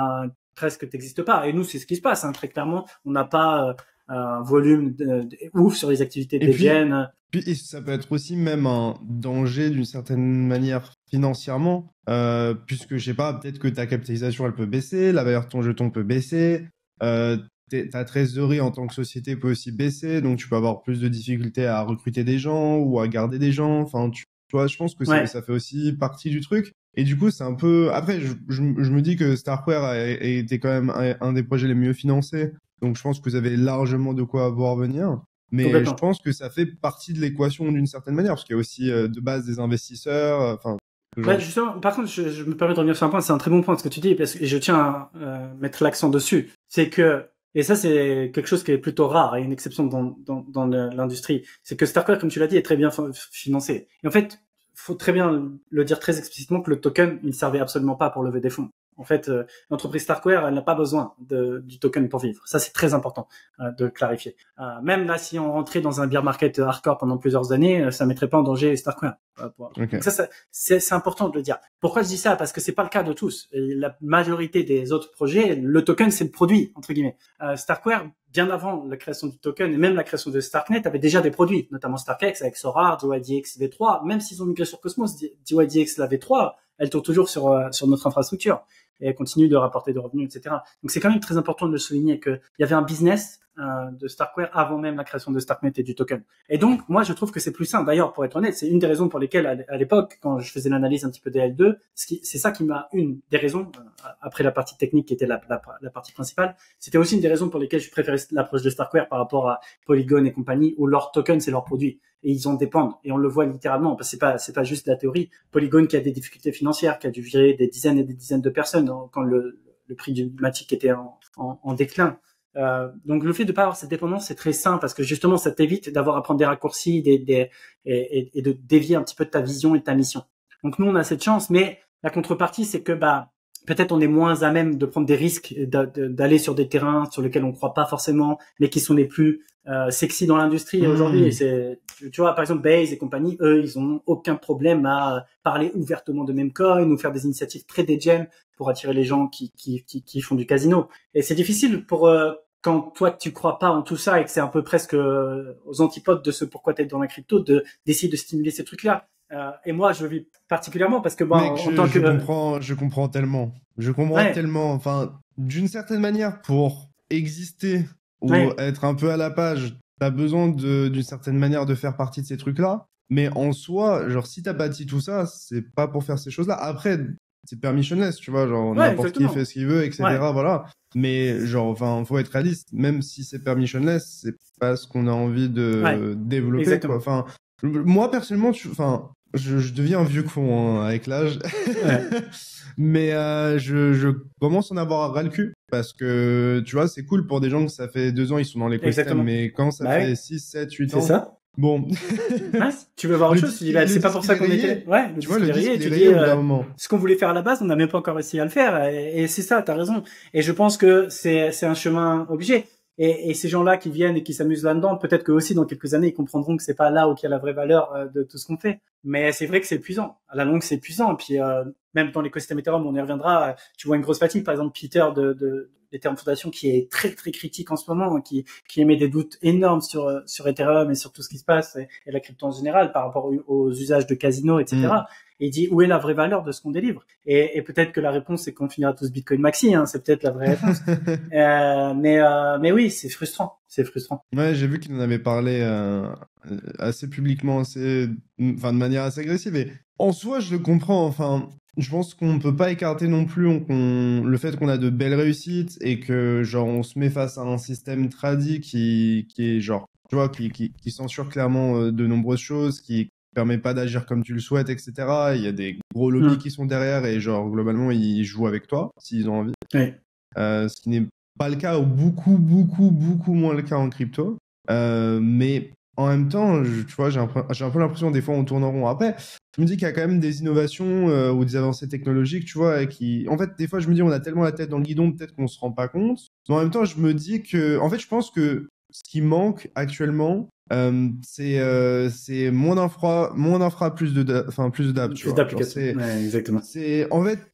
presque n'existe pas. Et nous, c'est ce qui se passe, hein, très clairement. On n'a pas euh, un volume de, de, ouf sur les activités des gènes. Puis, puis ça peut être aussi même un danger d'une certaine manière financièrement, euh, puisque je sais pas, peut-être que ta capitalisation elle peut baisser, la valeur de ton jeton peut baisser, euh, ta trésorerie en tant que société peut aussi baisser, donc tu peux avoir plus de difficultés à recruter des gens ou à garder des gens. Enfin, tu, tu vois, je pense que ouais. ça fait aussi partie du truc. Et du coup, c'est un peu. Après, je, je, je me dis que Starkware a, a été quand même un, un des projets les mieux financés, donc je pense que vous avez largement de quoi voir venir. Mais je pense que ça fait partie de l'équation d'une certaine manière, parce qu'il y a aussi euh, de base des investisseurs. Enfin. Euh, ouais, justement. Par contre, je, je me permets de revenir sur un point. C'est un très bon point ce que tu dis, parce que je tiens à euh, mettre l'accent dessus. C'est que et ça, c'est quelque chose qui est plutôt rare et une exception dans, dans, dans l'industrie. C'est que Starkware, comme tu l'as dit, est très bien financé. Et en fait, faut très bien le dire très explicitement que le token, il ne servait absolument pas pour lever des fonds. En fait, euh, l'entreprise Starkware, elle n'a pas besoin de, du token pour vivre. Ça, c'est très important euh, de clarifier. Euh, même là, si on rentrait dans un bear market hardcore pendant plusieurs années, euh, ça mettrait pas en danger Starkware. Euh, okay. Donc ça, ça c'est, c'est important de le dire. Pourquoi je dis ça? Parce que c'est pas le cas de tous. Et la majorité des autres projets, le token, c'est le produit, entre guillemets. Euh, Starkware, bien avant la création du token et même la création de Starknet, avait déjà des produits, notamment StarkX avec Sora, D Y D X V trois. Même s'ils ont migré sur Cosmos, D Y D X la V trois, elle tourne toujours sur euh, sur notre infrastructure et elle continue de rapporter des revenus, et cetera. Donc c'est quand même très important de le souligner qu'il y avait un business euh, de Starkware avant même la création de Starknet et du token. Et donc moi je trouve que c'est plus simple. D'ailleurs, pour être honnête, c'est une des raisons pour lesquelles à l'époque, quand je faisais l'analyse un petit peu des L deux, c'est ça qui m'a une des raisons euh, après la partie technique qui était la, la, la partie principale. C'était aussi une des raisons pour lesquelles je préférais l'approche de Starkware par rapport à Polygon et compagnie, où leur token c'est leur produit et ils en dépendent. Et on le voit littéralement parce que c'est pas c'est pas juste de la théorie. Polygon qui a des difficultés financières, qui a dû virer des dizaines et des dizaines de personnes quand le, le prix du Matic était en, en, en déclin. Euh, donc le fait de pas avoir cette dépendance, c'est très sain parce que justement ça t'évite d'avoir à prendre des raccourcis des, des, et, et, et de dévier un petit peu de ta vision et de ta mission. Donc nous on a cette chance, mais la contrepartie c'est que bah peut-être on est moins à même de prendre des risques, d'aller sur des terrains sur lesquels on croit pas forcément, mais qui sont les plus euh, sexy dans l'industrie mmh. aujourd'hui. Et c'est, tu vois, par exemple, Base et compagnie, eux, ils ont aucun problème à parler ouvertement de Memecoin ou faire des initiatives très degen pour attirer les gens qui, qui, qui, qui font du casino. Et c'est difficile pour euh, quand toi tu crois pas en tout ça et que c'est un peu presque euh, aux antipodes de ce pourquoi t'es dans la crypto, de d'essayer de stimuler ces trucs-là. Euh, et moi, je vis particulièrement parce que bon, Mec, en, je, en tant je que comprends, je comprends tellement, je comprends ouais. tellement. Enfin, d'une certaine manière, pour exister ou ouais. être un peu à la page, t'as besoin de, d'une certaine manière de faire partie de ces trucs-là. Mais en soi, genre, si t'as bâti tout ça, c'est pas pour faire ces choses-là. Après, c'est permissionless, tu vois, genre, ouais, n'importe exactement. Qui fait ce qu'il veut, et cetera. Ouais. Voilà. Mais genre, enfin, faut être réaliste. Même si c'est permissionless, c'est pas ce qu'on a envie de ouais. développer, exactement. Quoi. Enfin, moi, personnellement, enfin, je, je deviens un vieux con hein, avec l'âge. Ouais. Mais euh, je, je commence à en avoir ras le cul. Parce que, tu vois, c'est cool pour des gens que ça fait deux ans, ils sont dans l'écosystème. Mais quand ça bah fait ouais. six, sept, huit ans... C'est ça. Bon. Ouais, tu veux voir autre chose, tu dis, bah, c'est pas pour ça qu'on était, ouais, le tu vois, le disque, tu dis, euh, ce qu'on voulait faire à la base, on n'a même pas encore réussi à le faire, et, et c'est ça, t'as raison. Et je pense que c'est, c'est un chemin obligé. Et, et ces gens-là qui viennent et qui s'amusent là-dedans, peut-être que aussi dans quelques années, ils comprendront que c'est pas là où il y a la vraie valeur euh, de tout ce qu'on fait. Mais c'est vrai que c'est épuisant. À la longue, c'est épuisant. Et puis, euh, même dans l'écosystème Ethereum, on y reviendra, tu vois une grosse fatigue. Par exemple, Peter de, de, d'Ethereum Foundation, qui est très, très critique en ce moment, qui, qui émet des doutes énormes sur, sur Ethereum et sur tout ce qui se passe et, et la crypto en général par rapport aux, aux usages de casino, et cetera. Mm. Et il dit où est la vraie valeur de ce qu'on délivre. Et, et peut-être que la réponse c'est qu'on finira tous Bitcoin Maxi, hein, c'est peut-être la vraie réponse. euh, mais euh, mais oui, c'est frustrant, c'est frustrant. Ouais, j'ai vu qu'il en avait parlé euh, assez publiquement, assez, enfin de manière assez agressive. Et en soi, je le comprends. Enfin, je pense qu'on peut pas écarter non plus on, on, le fait qu'on a de belles réussites et que genre on se met face à un système tradi qui qui est genre, tu vois, qui qui, qui censure clairement euh, de nombreuses choses, qui permet pas d'agir comme tu le souhaites, et cetera. Il y a des gros lobbies mmh. qui sont derrière et genre globalement ils jouent avec toi s'ils ont envie. Oui. Euh, ce qui n'est pas le cas ou beaucoup beaucoup beaucoup moins le cas en crypto. Euh, mais en même temps, je, tu vois, j'ai un, j'ai un peu l'impression des fois on tourne en rond. Après, je me dis qu'il y a quand même des innovations euh, ou des avancées technologiques, tu vois, qui, en fait, des fois je me dis on a tellement la tête dans le guidon, peut-être qu'on se rend pas compte. Mais en même temps, je me dis que, en fait, je pense que ce qui manque actuellement, euh, c'est euh, c'est moins d'infra, moins d'infra, plus de, enfin plus de dApp, tu plus vois. d'applications. Ouais, exactement. C'est en fait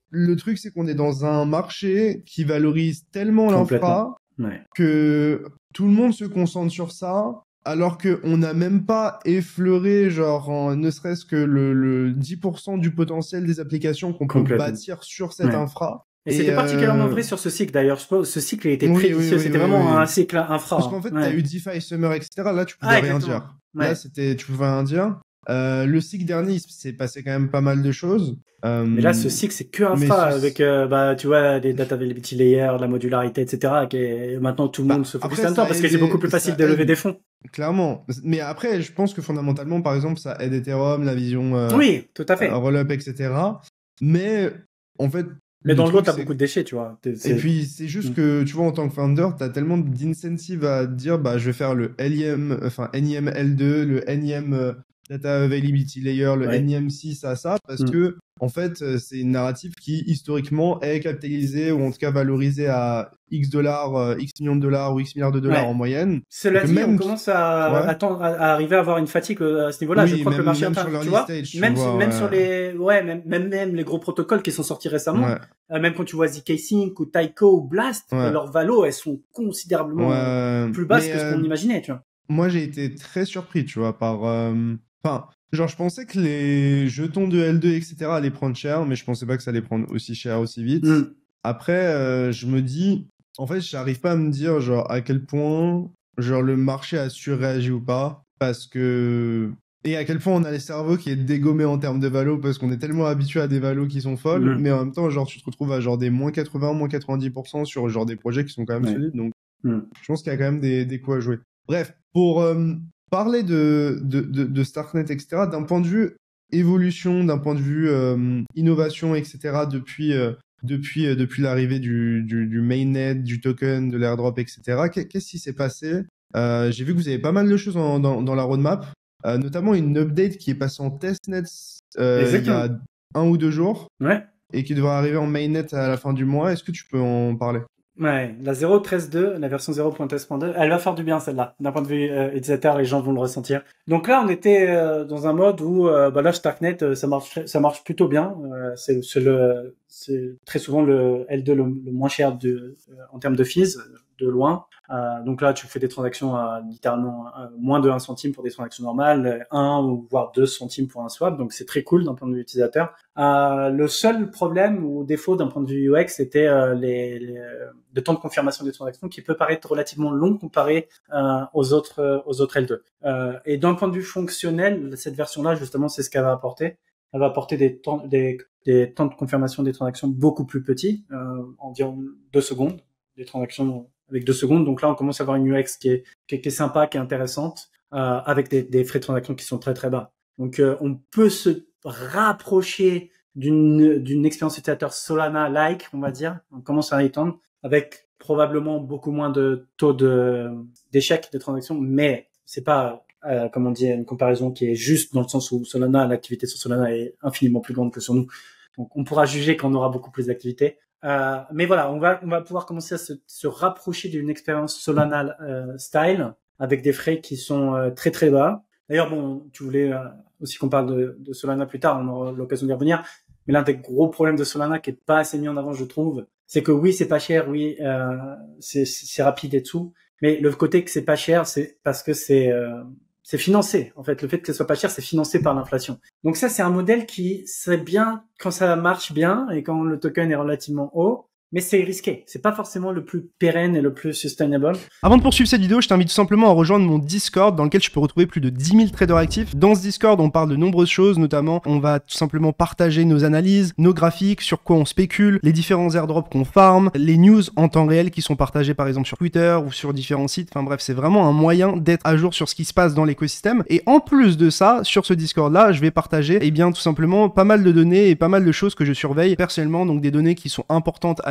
le truc, c'est qu'on est dans un marché qui valorise tellement l'infra ouais. que tout le monde se concentre sur ça, alors qu'on n'a même pas effleuré, genre, en, ne serait-ce que le, le dix pour cent du potentiel des applications qu'on peut bâtir sur cette ouais. infra. Et, et c'était euh... particulièrement vrai sur ce cycle, d'ailleurs. Je pense ce cycle, il était oui, très vicieux. Oui, oui, c'était oui, vraiment oui. un cycle infra. Parce qu'en fait, ouais. t'as eu DeFi, Summer, et cetera. Là, tu pouvais ah, rien dire. Ouais. Là, c'était, tu pouvais rien dire. Euh, le cycle dernier, il s'est passé quand même pas mal de choses. Euh, mais là, ce cycle, c'est que infra, ce... avec, euh, bah, tu vois, des data availability layers, la modularité, et cetera, qui est, maintenant tout le monde bah, se focus là-dedans parce que c'est beaucoup plus facile de lever des fonds. Clairement. Mais après, je pense que fondamentalement, par exemple, ça aide Ethereum, la vision, euh, oui, tout à fait. Euh, roll-up, et cetera. Mais, en fait, mais dans le lot, t'as beaucoup de déchets, tu vois. Et puis, c'est juste mmh. que, tu vois, en tant que founder, t'as tellement d'incentives à dire, bah, je vais faire le L I M, enfin, N I M L deux, le N I M euh, Data Availability Layer, le ouais. N I M six, ça, ça, parce mmh. que, en fait, c'est une narrative qui, historiquement, est capitalisée, ou en tout cas valorisée à X dollars, euh, X millions de dollars, ou X milliards de dollars ouais. en moyenne. Cela dit, même... on commence à, ouais. attendre, à arriver à avoir une fatigue à ce niveau-là. Oui, je crois même, que le marché même est en train, tu vois, stage, tu même, vois, même ouais. sur les, ouais, même, même, même les gros protocoles qui sont sortis récemment, ouais. euh, même quand tu vois Z K Sync ou Taiko ou Blast, ouais. leurs valos, elles sont considérablement ouais. plus basses Mais que ce qu'on euh, imaginait, tu vois. Moi, j'ai été très surpris, tu vois, par, enfin, euh... genre, je pensais que les jetons de L deux, et cetera allaient prendre cher, mais je pensais pas que ça allait prendre aussi cher aussi vite. Mm. Après, euh, je me dis, en fait, j'arrive pas à me dire, genre, à quel point, genre, le marché a surréagi ou pas, parce que... Et à quel point on a les cerveaux qui est dégommé en termes de valo, parce qu'on est tellement habitué à des valos qui sont folles, mm. mais en même temps, genre, tu te retrouves à genre des moins quatre-vingts, moins quatre-vingt-dix pour cent sur genre des projets qui sont quand même ouais. solides, donc mm. je pense qu'il y a quand même des, des coups à jouer. Bref, pour... Euh, parler de, de, de, de Starknet, et cetera, d'un point de vue évolution, d'un point de vue euh, innovation, et cetera, depuis, euh, depuis, euh, depuis l'arrivée du, du, du mainnet, du token, de l'airdrop, et cetera, qu'est-ce qui s'est passé? euh, J'ai vu que vous avez pas mal de choses en, dans, dans la roadmap, euh, notamment une update qui est passée en testnet euh, il y a un ou deux jours, ouais. et qui devrait arriver en mainnet à la fin du mois. Est-ce que tu peux en parler? Ouais, la zéro point treize point deux, la version zéro point treize point deux, elle va faire du bien celle-là. D'un point de vue euh, utilisateur, les gens vont le ressentir. Donc là, on était euh, dans un mode où, euh, bah là, Starknet, euh, ça marche, ça marche plutôt bien. Euh, c'est, c'est le, c'est très souvent le L deux le, le moins cher de, euh, en termes de fees, de loin. Euh, donc là, tu fais des transactions à littéralement à moins de un centime pour des transactions normales, un ou voire deux centimes pour un swap. Donc c'est très cool d'un point de vue utilisateur. Euh, le seul problème ou défaut d'un point de vue U X, c'était euh, les, les le temps de confirmation des transactions qui peut paraître relativement long comparé euh, aux autres euh, aux autres L deux. Euh, et d'un point de vue fonctionnel, cette version-là, justement, c'est ce qu'elle va apporter. Elle va apporter des temps des, des temps de confirmation des transactions beaucoup plus petits, euh, environ deux secondes, des transactions avec deux secondes. Donc là, on commence à avoir une U X qui est, qui est, qui est sympa, qui est intéressante, euh, avec des, des frais de transaction qui sont très très bas. Donc, euh, on peut se rapprocher d'une, d'une expérience utilisateur Solana-like, on va dire. On commence à y tendre, avec probablement beaucoup moins de taux de, d'échec de transactions, mais c'est pas, euh, comme on dit, une comparaison qui est juste dans le sens où Solana, l'activité sur Solana est infiniment plus grande que sur nous. Donc, on pourra juger quand on aura beaucoup plus d'activité. Euh, mais voilà, on va on va pouvoir commencer à se, se rapprocher d'une expérience Solana euh, style avec des frais qui sont euh, très très bas. D'ailleurs, bon, tu voulais euh, aussi qu'on parle de, de Solana plus tard, on aura l'occasion d'y revenir. Mais l'un des gros problèmes de Solana qui est pas assez mis en avant, je trouve, c'est que oui, c'est pas cher, oui, euh, c'est c'est rapide et tout, mais le côté que c'est pas cher, c'est parce que c'est euh, c'est financé. En fait, le fait que ce soit pas cher, c'est financé par l'inflation. Donc ça, c'est un modèle qui serait bien quand ça marche bien et quand le token est relativement haut, mais c'est risqué. C'est pas forcément le plus pérenne et le plus sustainable. Avant de poursuivre cette vidéo, je t'invite tout simplement à rejoindre mon Discord dans lequel tu peux retrouver plus de dix mille traders actifs. Dans ce Discord, on parle de nombreuses choses, notamment on va tout simplement partager nos analyses, nos graphiques, sur quoi on spécule, les différents airdrops qu'on farm, les news en temps réel qui sont partagées par exemple sur Twitter ou sur différents sites. Enfin bref, c'est vraiment un moyen d'être à jour sur ce qui se passe dans l'écosystème. Et en plus de ça, sur ce Discord-là, je vais partager eh bien tout simplement pas mal de données et pas mal de choses que je surveille personnellement, donc des données qui sont importantes à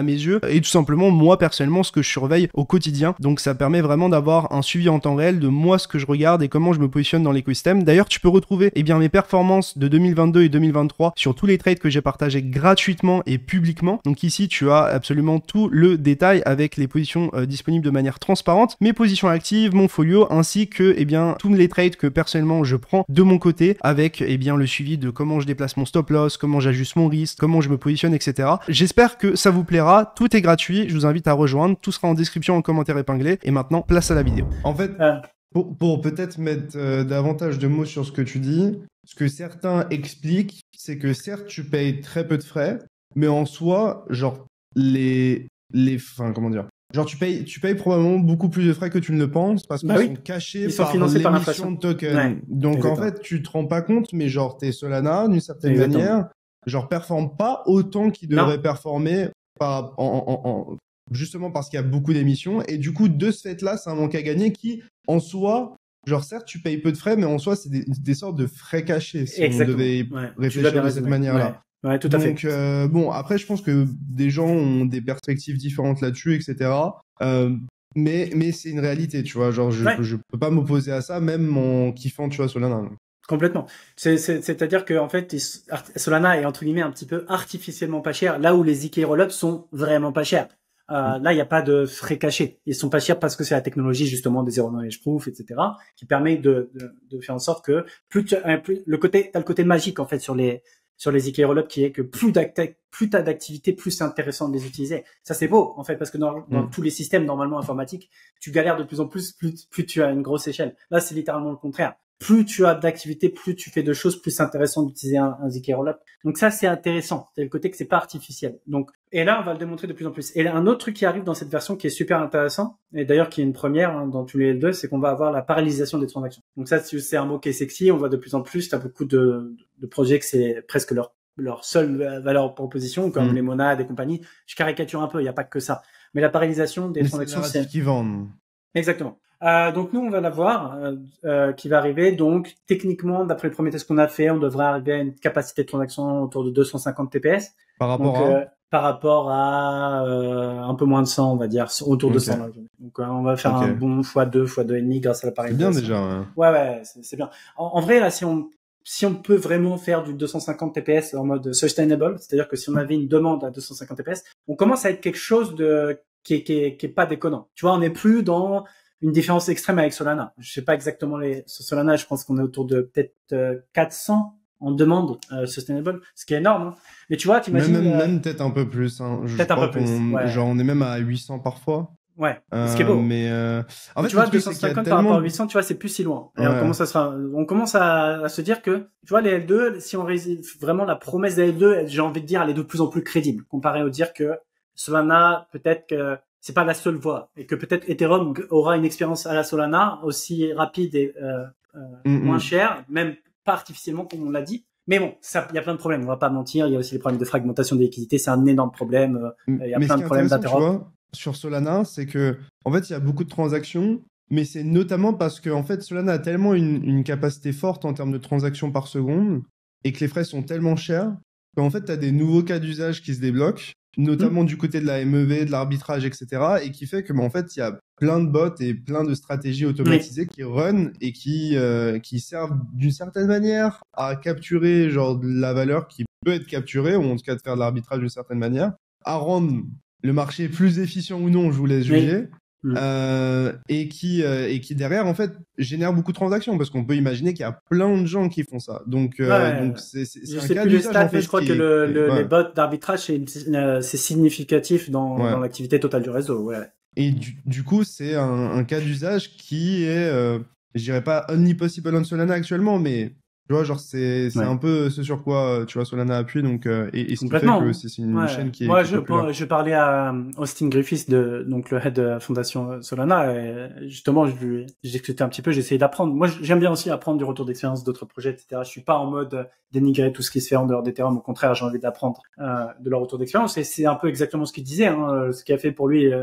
mes yeux et tout simplement moi personnellement ce que je surveille au quotidien. Donc ça permet vraiment d'avoir un suivi en temps réel de moi ce que je regarde et comment je me positionne dans l'écosystème. D'ailleurs, tu peux retrouver eh bien mes performances de deux mille vingt-deux et deux mille vingt-trois sur tous les trades que j'ai partagés gratuitement et publiquement. Donc ici, tu as absolument tout le détail avec les positions euh, disponibles de manière transparente, mes positions actives, mon folio, ainsi que eh bien tous les trades que personnellement je prends de mon côté avec eh bien le suivi de comment je déplace mon stop loss, comment j'ajuste mon risque, comment je me positionne, et cetera. J'espère que ça vous plaira. Tout est gratuit. Je vous invite à rejoindre. Tout sera en description, en commentaire épinglé. Et maintenant, place à la vidéo. En fait, euh. pour, pour peut-être mettre euh, davantage de mots sur ce que tu dis, ce que certains expliquent, c'est que certes, tu payes très peu de frais, mais en soi, genre, les, les, enfin, comment dire, genre, tu payes, tu payes probablement beaucoup plus de frais que tu ne le penses parce qu'ils bah oui. sont cachés Ils sont par financés par l'émission de tokens. Ouais. Donc, exactement. en fait, tu te rends pas compte, mais genre, tes Solana, d'une certaine exactement. manière, genre, performent pas autant qu'ils devraient non. performer par, en, en, en, justement parce qu'il y a beaucoup d'émissions. Et du coup, de ce fait-là, c'est un manque à gagner qui, en soi, genre, certes, tu payes peu de frais, mais en soi, c'est des, des sortes de frais cachés si exactement. on devait ouais. réfléchir de cette ouais. manière-là. Ouais. Ouais, tout à Donc, fait. Euh, bon, après, je pense que des gens ont des perspectives différentes là-dessus, et cetera. Euh, mais mais c'est une réalité, tu vois. Genre, je, ouais. je peux pas m'opposer à ça, même en kiffant, tu vois, Solana. Complètement. C'est, c'est, c'est-à-dire que en fait, Solana est entre guillemets un petit peu artificiellement pas cher, là où les Z K Rollups sont vraiment pas chers. Euh, mmh. Là, il n'y a pas de frais cachés. Ils sont pas chers parce que c'est la technologie justement des zero knowledge proof, et cetera, qui permet de, de, de faire en sorte que plus, tu, plus le côté, t'as le côté magique en fait sur les sur les Z K Rollups qui est que plus d'acti- plus t'as d'activités, plus c'est intéressant de les utiliser. Ça c'est beau en fait parce que dans, dans mmh. tous les systèmes normalement informatiques, tu galères de plus en plus, plus plus tu as une grosse échelle. Là, c'est littéralement le contraire. Plus tu as d'activités, plus tu fais de choses, plus c'est intéressant d'utiliser un, un Z K Rollup. Donc ça, c'est intéressant. C'est le côté que c'est pas artificiel. Donc, et là, on va le démontrer de plus en plus. Et là, un autre truc qui arrive dans cette version qui est super intéressant, et d'ailleurs qui est une première hein, dans tous les L deux, c'est qu'on va avoir la parallélisation des transactions. Donc ça, c'est un mot qui est sexy. On voit de plus en plus, t'as beaucoup de, de projets que c'est presque leur leur seule valeur proposition, comme mmh. les monades et compagnie. Je caricature un peu, il n'y a pas que ça. Mais la parallélisation des Mais transactions, c'est ce qu'ils vendent. Exactement. Euh, donc nous on va la voir euh, euh, qui va arriver. Donc techniquement d'après le premier test qu'on a fait, on devrait arriver à une capacité de transaction autour de deux cent cinquante T P S. Par rapport donc, à euh, par rapport à euh, un peu moins de cent on va dire, autour de okay. cent là. Donc euh, on va faire okay. un bon fois deux, fois deux et demi grâce à l'appareil. C'est bien déjà. Ouais ouais, ouais c'est, c'est bien. En, en vrai là si on si on peut vraiment faire du deux cent cinquante T P S en mode sustainable, c'est-à-dire que si on avait une demande à deux cent cinquante T P S, on commence à être quelque chose de qui est qui est, qui est pas déconnant. Tu vois, on n'est plus dans une différence extrême avec Solana. Je sais pas exactement les sur Solana, je pense qu'on est autour de peut-être euh, quatre cents en demande euh, sustainable, ce qui est énorme. Hein. Mais tu vois, t'imagines même, euh, même peut-être un peu plus. Hein. Je peut-être un peu plus. Ouais. Genre on est même à huit cents parfois. Ouais. Euh, ce qui est beau. Mais euh... en fait, tu vois, deux cent cinquante tellement... par rapport à huit cents, tu vois, c'est plus si loin. Et ouais. on commence à se, on commence à, à se dire que, tu vois, les L deux, si on réussit vraiment la promesse des L deux, j'ai envie de dire, elle est de plus en plus crédible, comparé au dire que Solana, peut-être que c'est pas la seule voie et que peut-être Ethereum aura une expérience à la Solana aussi rapide et euh, euh, mm-hmm. moins chère, même pas artificiellement comme on l'a dit. Mais bon, ça, il y a plein de problèmes. On va pas mentir. Il y a aussi les problèmes de fragmentation des liquidités. C'est un énorme problème. Il y a mais plein de problèmes d'Ethereum. Sur Solana, c'est que en fait, il y a beaucoup de transactions, mais c'est notamment parce que en fait, Solana a tellement une, une capacité forte en termes de transactions par seconde et que les frais sont tellement chers qu'en fait, tu as des nouveaux cas d'usage qui se débloquent, notamment mmh. du côté de la M E V, de l'arbitrage, et cetera, et qui fait que, bah, en fait, il y a plein de bots et plein de stratégies automatisées oui. qui run et qui euh, qui servent d'une certaine manière à capturer genre de la valeur qui peut être capturée, ou en tout cas de faire de l'arbitrage d'une certaine manière, à rendre le marché plus efficient ou non, je vous laisse juger. Oui. Euh, et qui euh, et qui derrière en fait génère beaucoup de transactions parce qu'on peut imaginer qu'il y a plein de gens qui font ça. Donc, euh, ouais, donc c'est c'est, c'est je un sais cas plus les stats, en fait, mais je crois que est, le, le ouais. les bots d'arbitrage c'est, une, c'est significatif dans, ouais. dans l'activité totale du réseau. Ouais. Et du, du coup c'est un, un cas d'usage qui est, euh, je dirais pas only possible on Solana actuellement, mais tu vois, genre, c'est, c'est ouais. un peu ce sur quoi, tu vois, Solana appuie, donc, euh, et, et ce qui fait que c'est, c'est une ouais. chaîne qui est, Moi, qui est je, populaire. Moi, je parlais à Austin Griffiths, de, donc, le head de la fondation Solana, et justement, je lui, j'ai discuté un petit peu, j'ai essayé d'apprendre. Moi, j'aime bien aussi apprendre du retour d'expérience d'autres projets, et cetera. Je suis pas en mode dénigrer tout ce qui se fait en dehors d'Ethereum. Au contraire, j'ai envie d'apprendre, euh, de leur retour d'expérience. Et c'est un peu exactement ce qu'il disait, hein, ce qui a fait pour lui, euh,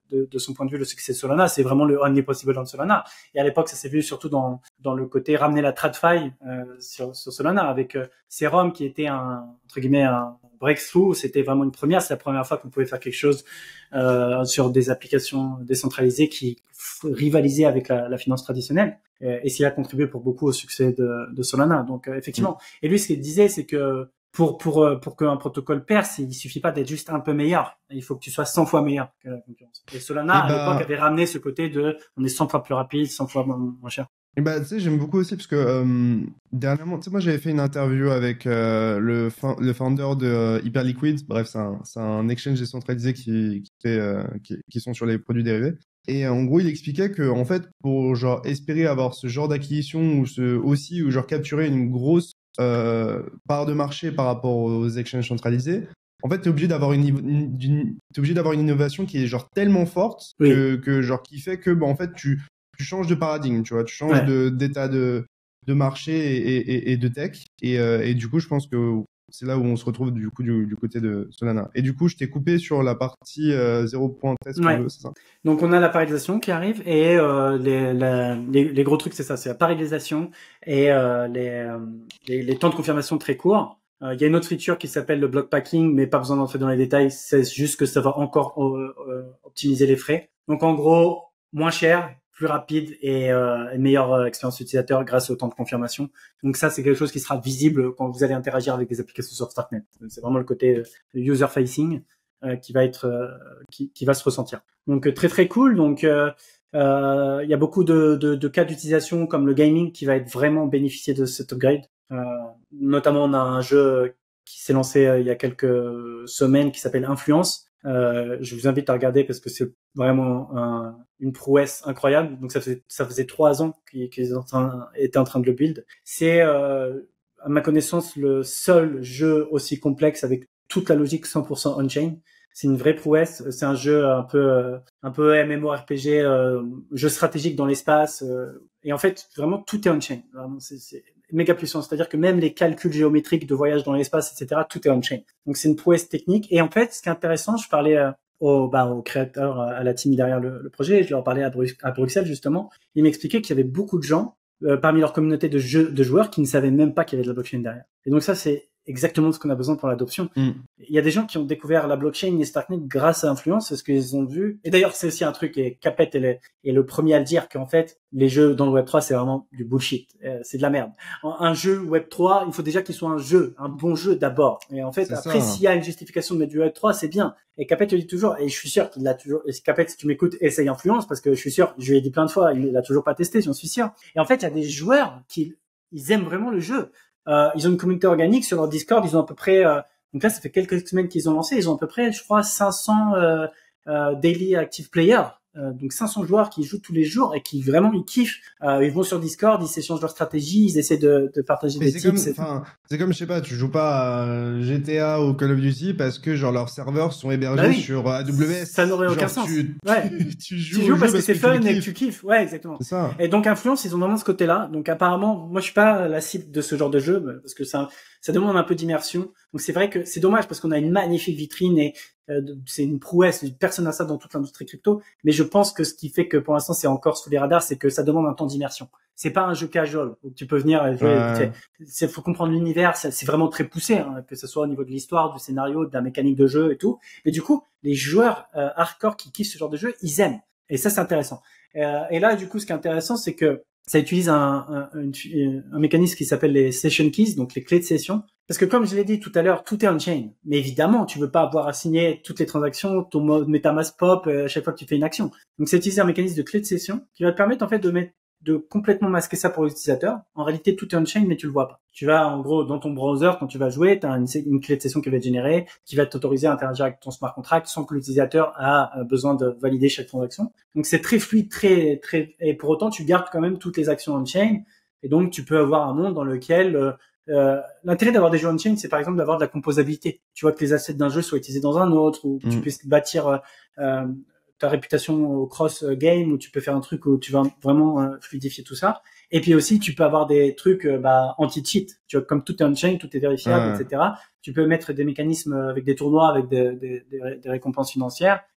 de, de son point de vue le succès de Solana, c'est vraiment le only possible on Solana. Et à l'époque, ça s'est vu surtout dans dans le côté ramener la TradFi euh, sur, sur Solana avec euh, Serum qui était un entre guillemets un breakthrough. C'était vraiment une première. C'est la première fois qu'on pouvait faire quelque chose euh, sur des applications décentralisées qui rivalisaient avec la, la finance traditionnelle. Et, et s'il a contribué pour beaucoup au succès de, de Solana. Donc euh, effectivement. Mmh. Et lui, ce qu'il disait, c'est que pour pour pour qu'un protocole perce, il suffit pas d'être juste un peu meilleur. Il faut que tu sois cent fois meilleur que la concurrence. Et Solana, et bah, à l'époque, avait ramené ce côté de on est cent fois plus rapide, cent fois moins, moins cher. Et bah, tu sais, j'aime beaucoup aussi parce que euh, dernièrement, tu sais, moi, j'avais fait une interview avec euh, le, le founder de euh, Hyperliquid. Bref, c'est un, c'est un exchange décentralisé qui qui, fait, euh, qui qui sont sur les produits dérivés. Et en gros, il expliquait que en fait, pour genre espérer avoir ce genre d'acquisition ou ce aussi ou genre capturer une grosse euh, part de marché par rapport aux exchanges centralisés, en fait, t'es obligé d'avoir une, une, une t'es obligé d'avoir une innovation qui est genre tellement forte oui. que que genre qui fait que bah en fait tu tu changes de paradigme, tu vois, tu changes ouais. de d'état de de marché et, et, et de tech et euh, et du coup, je pense que c'est là où on se retrouve du coup du, du côté de Solana. Et du coup, je t'ai coupé sur la partie euh, zéro point treize, ouais. c'est ça. Donc on a la paridisation qui arrive et euh, les, la, les les gros trucs c'est ça, c'est la paridisation et euh, les, euh, les les temps de confirmation très courts. Il euh, y a une autre feature qui s'appelle le block packing, mais pas besoin d'entrer dans les détails. C'est juste que ça va encore euh, euh, optimiser les frais. Donc en gros, moins cher, plus rapide et euh, une meilleure expérience utilisateur grâce au temps de confirmation. Donc ça, c'est quelque chose qui sera visible quand vous allez interagir avec des applications sur Starknet. C'est vraiment le côté user facing euh, qui va être euh, qui, qui va se ressentir. Donc très très cool. Donc euh, euh, il y a beaucoup de, de, de cas d'utilisation comme le gaming qui va être vraiment bénéficier de cet upgrade. Euh, notamment, on a un jeu qui s'est lancé euh, il y a quelques semaines qui s'appelle Influence. Euh, je vous invite à regarder parce que c'est vraiment un, une prouesse incroyable. Donc ça faisait ça faisait trois ans qu'ils, qu'ils étaient, en train, étaient en train de le build. C'est euh, à ma connaissance le seul jeu aussi complexe avec toute la logique cent pour cent on-chain. C'est une vraie prouesse. C'est un jeu un peu un peu MMORPG, euh, jeu stratégique dans l'espace. Euh, et en fait, vraiment tout est on-chain. Vraiment, c'est, c'est méga puissant. C'est-à-dire que même les calculs géométriques de voyage dans l'espace, et cetera, tout est on-chain. Donc c'est une prouesse technique. Et en fait, ce qui est intéressant, je parlais euh, aux, bah, aux créateurs, à la team derrière le, le projet, je leur parlais à, Bru- à Bruxelles justement. Ils m'expliquaient qu'il y avait beaucoup de gens euh, parmi leur communauté de, jeux, de joueurs qui ne savaient même pas qu'il y avait de la blockchain derrière. Et donc ça, c'est exactement ce qu'on a besoin pour l'adoption. Mm. Il y a des gens qui ont découvert la blockchain et Starknet grâce à Influence, c'est ce qu'ils ont vu. Et d'ailleurs, c'est aussi un truc, et Capet est le, est le premier à le dire, qu'en fait, les jeux dans le web trois, c'est vraiment du bullshit. Euh, c'est de la merde. Un jeu web trois, il faut déjà qu'il soit un jeu, un bon jeu d'abord. Et en fait, c'est après, ça, hein. S'il y a une justification de mettre du web trois, c'est bien. Et Capet te dit toujours, et je suis sûr qu'il l'a toujours, et Capet, si tu m'écoutes, essaye Influence, parce que je suis sûr, je lui ai dit plein de fois, il l'a toujours pas testé, j'en suis sûr. Et en fait, il y a des joueurs qui, ils aiment vraiment le jeu. Euh, ils ont une communauté organique sur leur Discord. Ils ont à peu près, euh, donc là, ça fait quelques semaines qu'ils ont lancé. Ils ont à peu près, je crois, cinq cents euh, euh, daily active players. Euh, donc cinq cents joueurs qui jouent tous les jours et qui vraiment ils kiffent. Euh, ils vont sur Discord, ils s'échangent leur stratégie, ils essaient de, de partager mais des c'est tips. Comme, enfin, c'est comme je sais pas, tu joues pas à G T A ou Call of Duty parce que genre leurs serveurs sont hébergés bah oui. sur A W S. Ça n'aurait genre, aucun sens. Tu, ouais. tu, tu joues, tu joues parce, parce que c'est fun que et que tu kiffes. Ouais, exactement. C'est ça. Et donc Influence, ils ont vraiment ce côté-là. Donc apparemment, moi je suis pas la cible de ce genre de jeu parce que ça, ça demande un peu d'immersion. Donc c'est vrai que c'est dommage parce qu'on a une magnifique vitrine et euh, c'est une prouesse. Personne n'a ça dans toute l'industrie crypto. Mais je pense que ce qui fait que pour l'instant c'est encore sous les radars, c'est que ça demande un temps d'immersion. C'est pas un jeu casual où tu peux venir et jouer. Ouais. C'est faut comprendre l'univers. C'est, c'est vraiment très poussé, hein, que ce soit au niveau de l'histoire, du scénario, de la mécanique de jeu et tout. Et du coup, les joueurs euh, hardcore qui kiffent ce genre de jeu, ils aiment. Et ça, c'est intéressant. Euh, et là, du coup, ce qui est intéressant, c'est que ça utilise un, un, un, un mécanisme qui s'appelle les session keys, donc les clés de session. Parce que comme je l'ai dit tout à l'heure, tout est on-chain. Mais évidemment, tu veux pas avoir à signer toutes les transactions, ton mode MetaMask pop euh, à chaque fois que tu fais une action. Donc, c'est utiliser un mécanisme de clé de session qui va te permettre en fait de mettre de complètement masquer ça pour l'utilisateur. En réalité, tout est on-chain, mais tu le vois pas. Tu vas, en gros, dans ton browser, quand tu vas jouer, tu as une, une clé de session qui va être générée, qui va t'autoriser à interagir avec ton smart contract sans que l'utilisateur a besoin de valider chaque transaction. Donc, c'est très fluide, très, très, et pour autant, tu gardes quand même toutes les actions on-chain. Et donc, tu peux avoir un monde dans lequel, euh, euh, l'intérêt d'avoir des jeux on-chain, c'est par exemple d'avoir de la composabilité. Tu vois que les assets d'un jeu soient utilisés dans un autre, ou que mmh. tu puisses bâtir, euh, euh, ta réputation au cross game où tu peux faire un truc où tu vas vraiment euh, fluidifier tout ça. Et puis aussi, tu peux avoir des trucs euh, bah, anti-cheat. Tu vois, comme tout est on-chain, tout est vérifiable, ouais. et cetera. Tu peux mettre des mécanismes avec des tournois, avec des, des, des, des récompenses financières.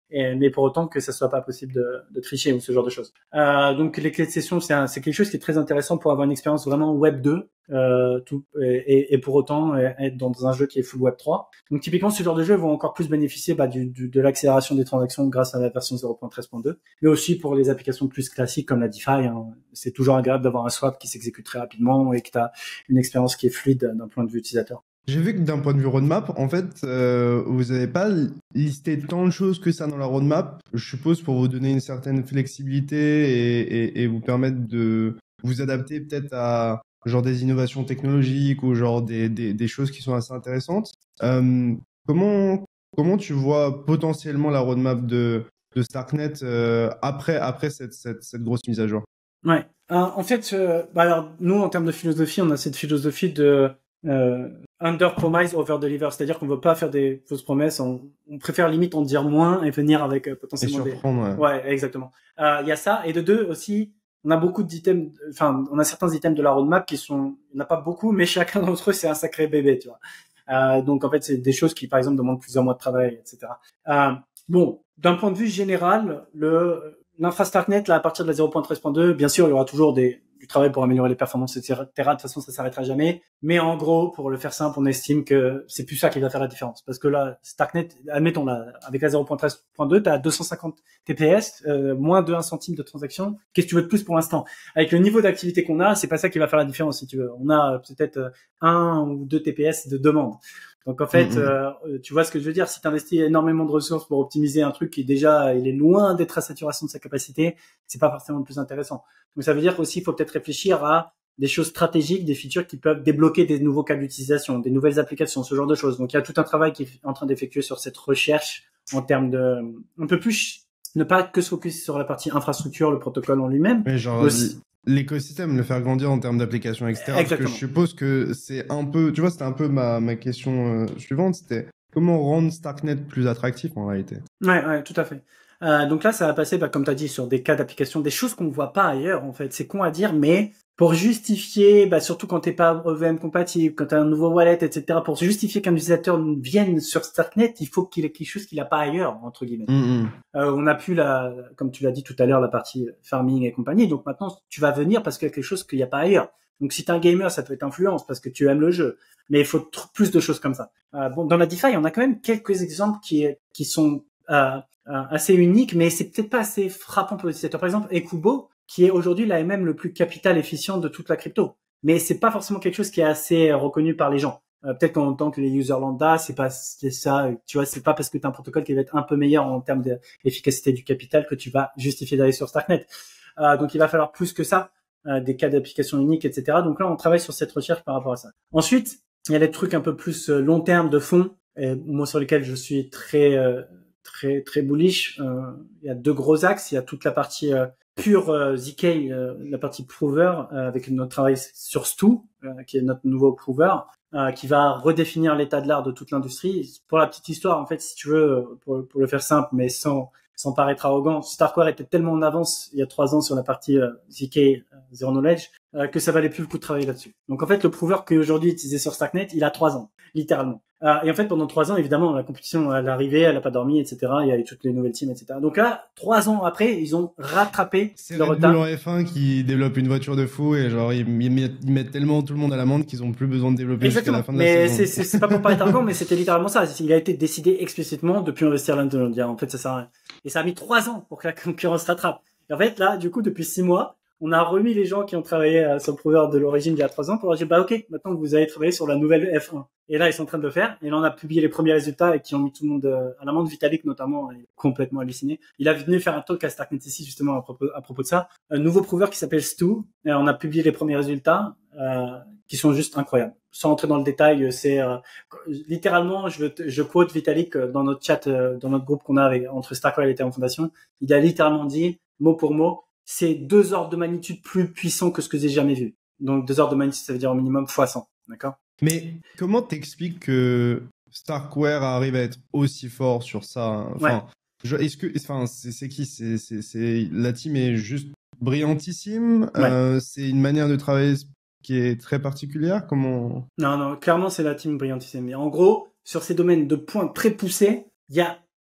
et, mais pour autant que ça soit pas possible de, de tricher ou ce genre de choses. Euh, donc les clés de session, c'est, un, c'est quelque chose qui est très intéressant pour avoir une expérience vraiment Web deux, euh, tout, et, et pour autant être dans un jeu qui est full Web trois. Donc typiquement, ce genre de jeux vont encore plus bénéficier bah, du, du, de l'accélération des transactions grâce à la version zéro point treize point deux, mais aussi pour les applications plus classiques comme la DeFi. Hein, c'est toujours agréable d'avoir un swap qui s'exécute très rapidement et que tu as une expérience qui est fluide d'un point de vue utilisateur. J'ai vu que d'un point de vue roadmap, en fait, euh, vous n'avez pas listé tant de choses que ça dans la roadmap, je suppose pour vous donner une certaine flexibilité et, et, et vous permettre de vous adapter peut-être à genre des innovations technologiques ou genre des, des, des choses qui sont assez intéressantes. Euh, comment, comment tu vois potentiellement la roadmap de, de Starknet euh, après, après cette, cette, cette grosse mise à jour? Ouais. Euh, en fait, euh, bah alors, nous, en termes de philosophie, on a cette philosophie de euh, under promise, over deliver. C'est-à-dire qu'on veut pas faire des fausses promesses. On, on préfère limite en dire moins et venir avec euh, potentiellement et surprendre, des... Ouais, ouais exactement. Il euh, y a ça. Et de deux, aussi, on a beaucoup d'items, enfin, on a certains items de la roadmap qui sont, il n'y en a pas beaucoup, mais chacun d'entre eux, c'est un sacré bébé, tu vois. Euh, donc, en fait, c'est des choses qui, par exemple, demandent plusieurs mois de travail, et cetera. Euh, bon, d'un point de vue général, le... L'infra-Starknet, là, à partir de la zéro point treize point deux, bien sûr, il y aura toujours des, du travail pour améliorer les performances, et cetera. De toute façon, ça s'arrêtera jamais. Mais en gros, pour le faire simple, on estime que c'est plus ça qui va faire la différence. Parce que là, Starknet, admettons, là, avec la zéro point treize point deux, t'as deux cent cinquante T P S, euh, moins de un centime de transaction. Qu'est-ce que tu veux de plus pour l'instant? Avec le niveau d'activité qu'on a, c'est pas ça qui va faire la différence, si tu veux. On a peut-être un ou deux T P S de demande. Donc en fait, mmh, euh, tu vois ce que je veux dire, si tu investis énormément de ressources pour optimiser un truc qui déjà il est loin d'être à saturation de sa capacité, c'est pas forcément le plus intéressant. Donc ça veut dire qu'aussi il faut peut-être réfléchir à des choses stratégiques, des features qui peuvent débloquer des nouveaux cas d'utilisation, des nouvelles applications, ce genre de choses. Donc il y a tout un travail qui est en train d'effectuer sur cette recherche en termes de, on peut plus ne pas que se focus sur la partie infrastructure, le protocole en lui-même. Mais genre aussi l'écosystème, le faire grandir en termes d'applications, et cetera. Exactement. Parce que je suppose que c'est un peu, tu vois, c'était un peu ma, ma question euh, suivante, c'était comment rendre Starknet plus attractif en réalité. Ouais, ouais, tout à fait. Euh, donc là, ça va passer, bah, comme tu as dit, sur des cas d'application, des choses qu'on ne voit pas ailleurs, en fait. C'est con à dire, mais pour justifier, bah, surtout quand t'es pas E V M compatible, quand tu as un nouveau wallet, et cetera, pour justifier qu'un utilisateur vienne sur Starknet, il faut qu'il ait quelque chose qu'il n'a pas ailleurs, entre guillemets. Mmh. Euh, on a plus la, comme tu l'as dit tout à l'heure, la partie farming et compagnie. Donc maintenant, tu vas venir parce qu'il y a quelque chose qu'il n'y a pas ailleurs. Donc si t'es un gamer, ça peut être influence parce que tu aimes le jeu. Mais il faut tr- plus de choses comme ça. Euh, bon, dans la DeFi, on a quand même quelques exemples qui, qui sont euh, euh, assez uniques, mais c'est peut-être pas assez frappant pour les utilisateurs. Par exemple, Ekubo, qui est aujourd'hui l'A M M le plus capital efficient de toute la crypto. Mais c'est pas forcément quelque chose qui est assez reconnu par les gens. Euh, peut-être qu'en tant que les users lambda, c'est pas c'est ça, tu vois, c'est pas parce que tu as un protocole qui va être un peu meilleur en termes d'efficacité du capital que tu vas justifier d'aller sur Starknet. Euh, donc il va falloir plus que ça, euh, des cas d'application uniques, et cetera. Donc là, on travaille sur cette recherche par rapport à ça. Ensuite, il y a des trucs un peu plus euh, long terme de fond, et moi sur lesquels je suis très euh, très très bullish. Euh, il y a deux gros axes. Il y a toute la partie euh, pure euh, Z K, euh, la partie prover, euh, avec notre travail sur Stu, euh, qui est notre nouveau prover. Euh, qui va redéfinir l'état de l'art de toute l'industrie. Pour la petite histoire, en fait, si tu veux, pour, pour le faire simple, mais sans sans paraître arrogant, Starkware était tellement en avance il y a trois ans sur la partie euh, Z K, euh, Zero Knowledge, euh, que ça valait plus le coup de travailler là-dessus. Donc en fait, le prover qui est aujourd'hui utilisé sur Starknet, il a trois ans, littéralement. Euh, et en fait, pendant trois ans, évidemment, la compétition, elle est arrivée, elle a pas dormi, et cetera. Il y a eu toutes les nouvelles teams, et cetera. Donc là, trois ans après, ils ont rattrapé c'est le Red retard. Bull en F un qui développe une voiture de fou et genre ils, ils, mettent, ils mettent tellement tout le monde à l'amende qu'ils ont plus besoin de développer Exactement. jusqu'à la fin de mais la saison. Mais c'est, c'est pas pour paraître arrogant, mais c'était littéralement ça. Il a été décidé explicitement de plus investir là-dedans. En fait, ça sert à rien. Et ça a mis trois ans pour que la concurrence rattrape. Et en fait, là, du coup, depuis six mois, on a remis les gens qui ont travaillé euh, sur le prover de l'origine il y a trois ans pour leur dire, bah, ok, maintenant que vous allez travailler sur la nouvelle F un. Et là, ils sont en train de le faire. Et là, on a publié les premiers résultats et qui ont mis tout le monde euh, à l'amende. Vitalik, notamment, est complètement halluciné. Il a venu faire un talk à Starknet ici, justement, à propos, à propos de ça. Un nouveau prover qui s'appelle Stu. Et on a publié les premiers résultats, euh, qui sont juste incroyables. Sans entrer dans le détail, c'est, euh, littéralement, je, je quote Vitalik dans notre chat, euh, dans notre groupe qu'on a avec, entre Starkware et l'Ethereum Foundation. Il a littéralement dit, mot pour mot, c'est deux ordres de magnitude plus puissant que ce que j'ai jamais vu. Donc, deux ordres de magnitude, ça veut dire au minimum fois cent. D'accord? Mais comment t'expliques que Starkware arrive à être aussi fort sur ça? Enfin, ouais. je, est-ce que, enfin, c'est, c'est qui? C'est, c'est, c'est, la team est juste brillantissime. Ouais. Euh, c'est une manière de travailler qui est très particulière. Comment? Non, non, clairement, c'est la team brillantissime. Mais en gros, sur ces domaines de points très poussés, il y a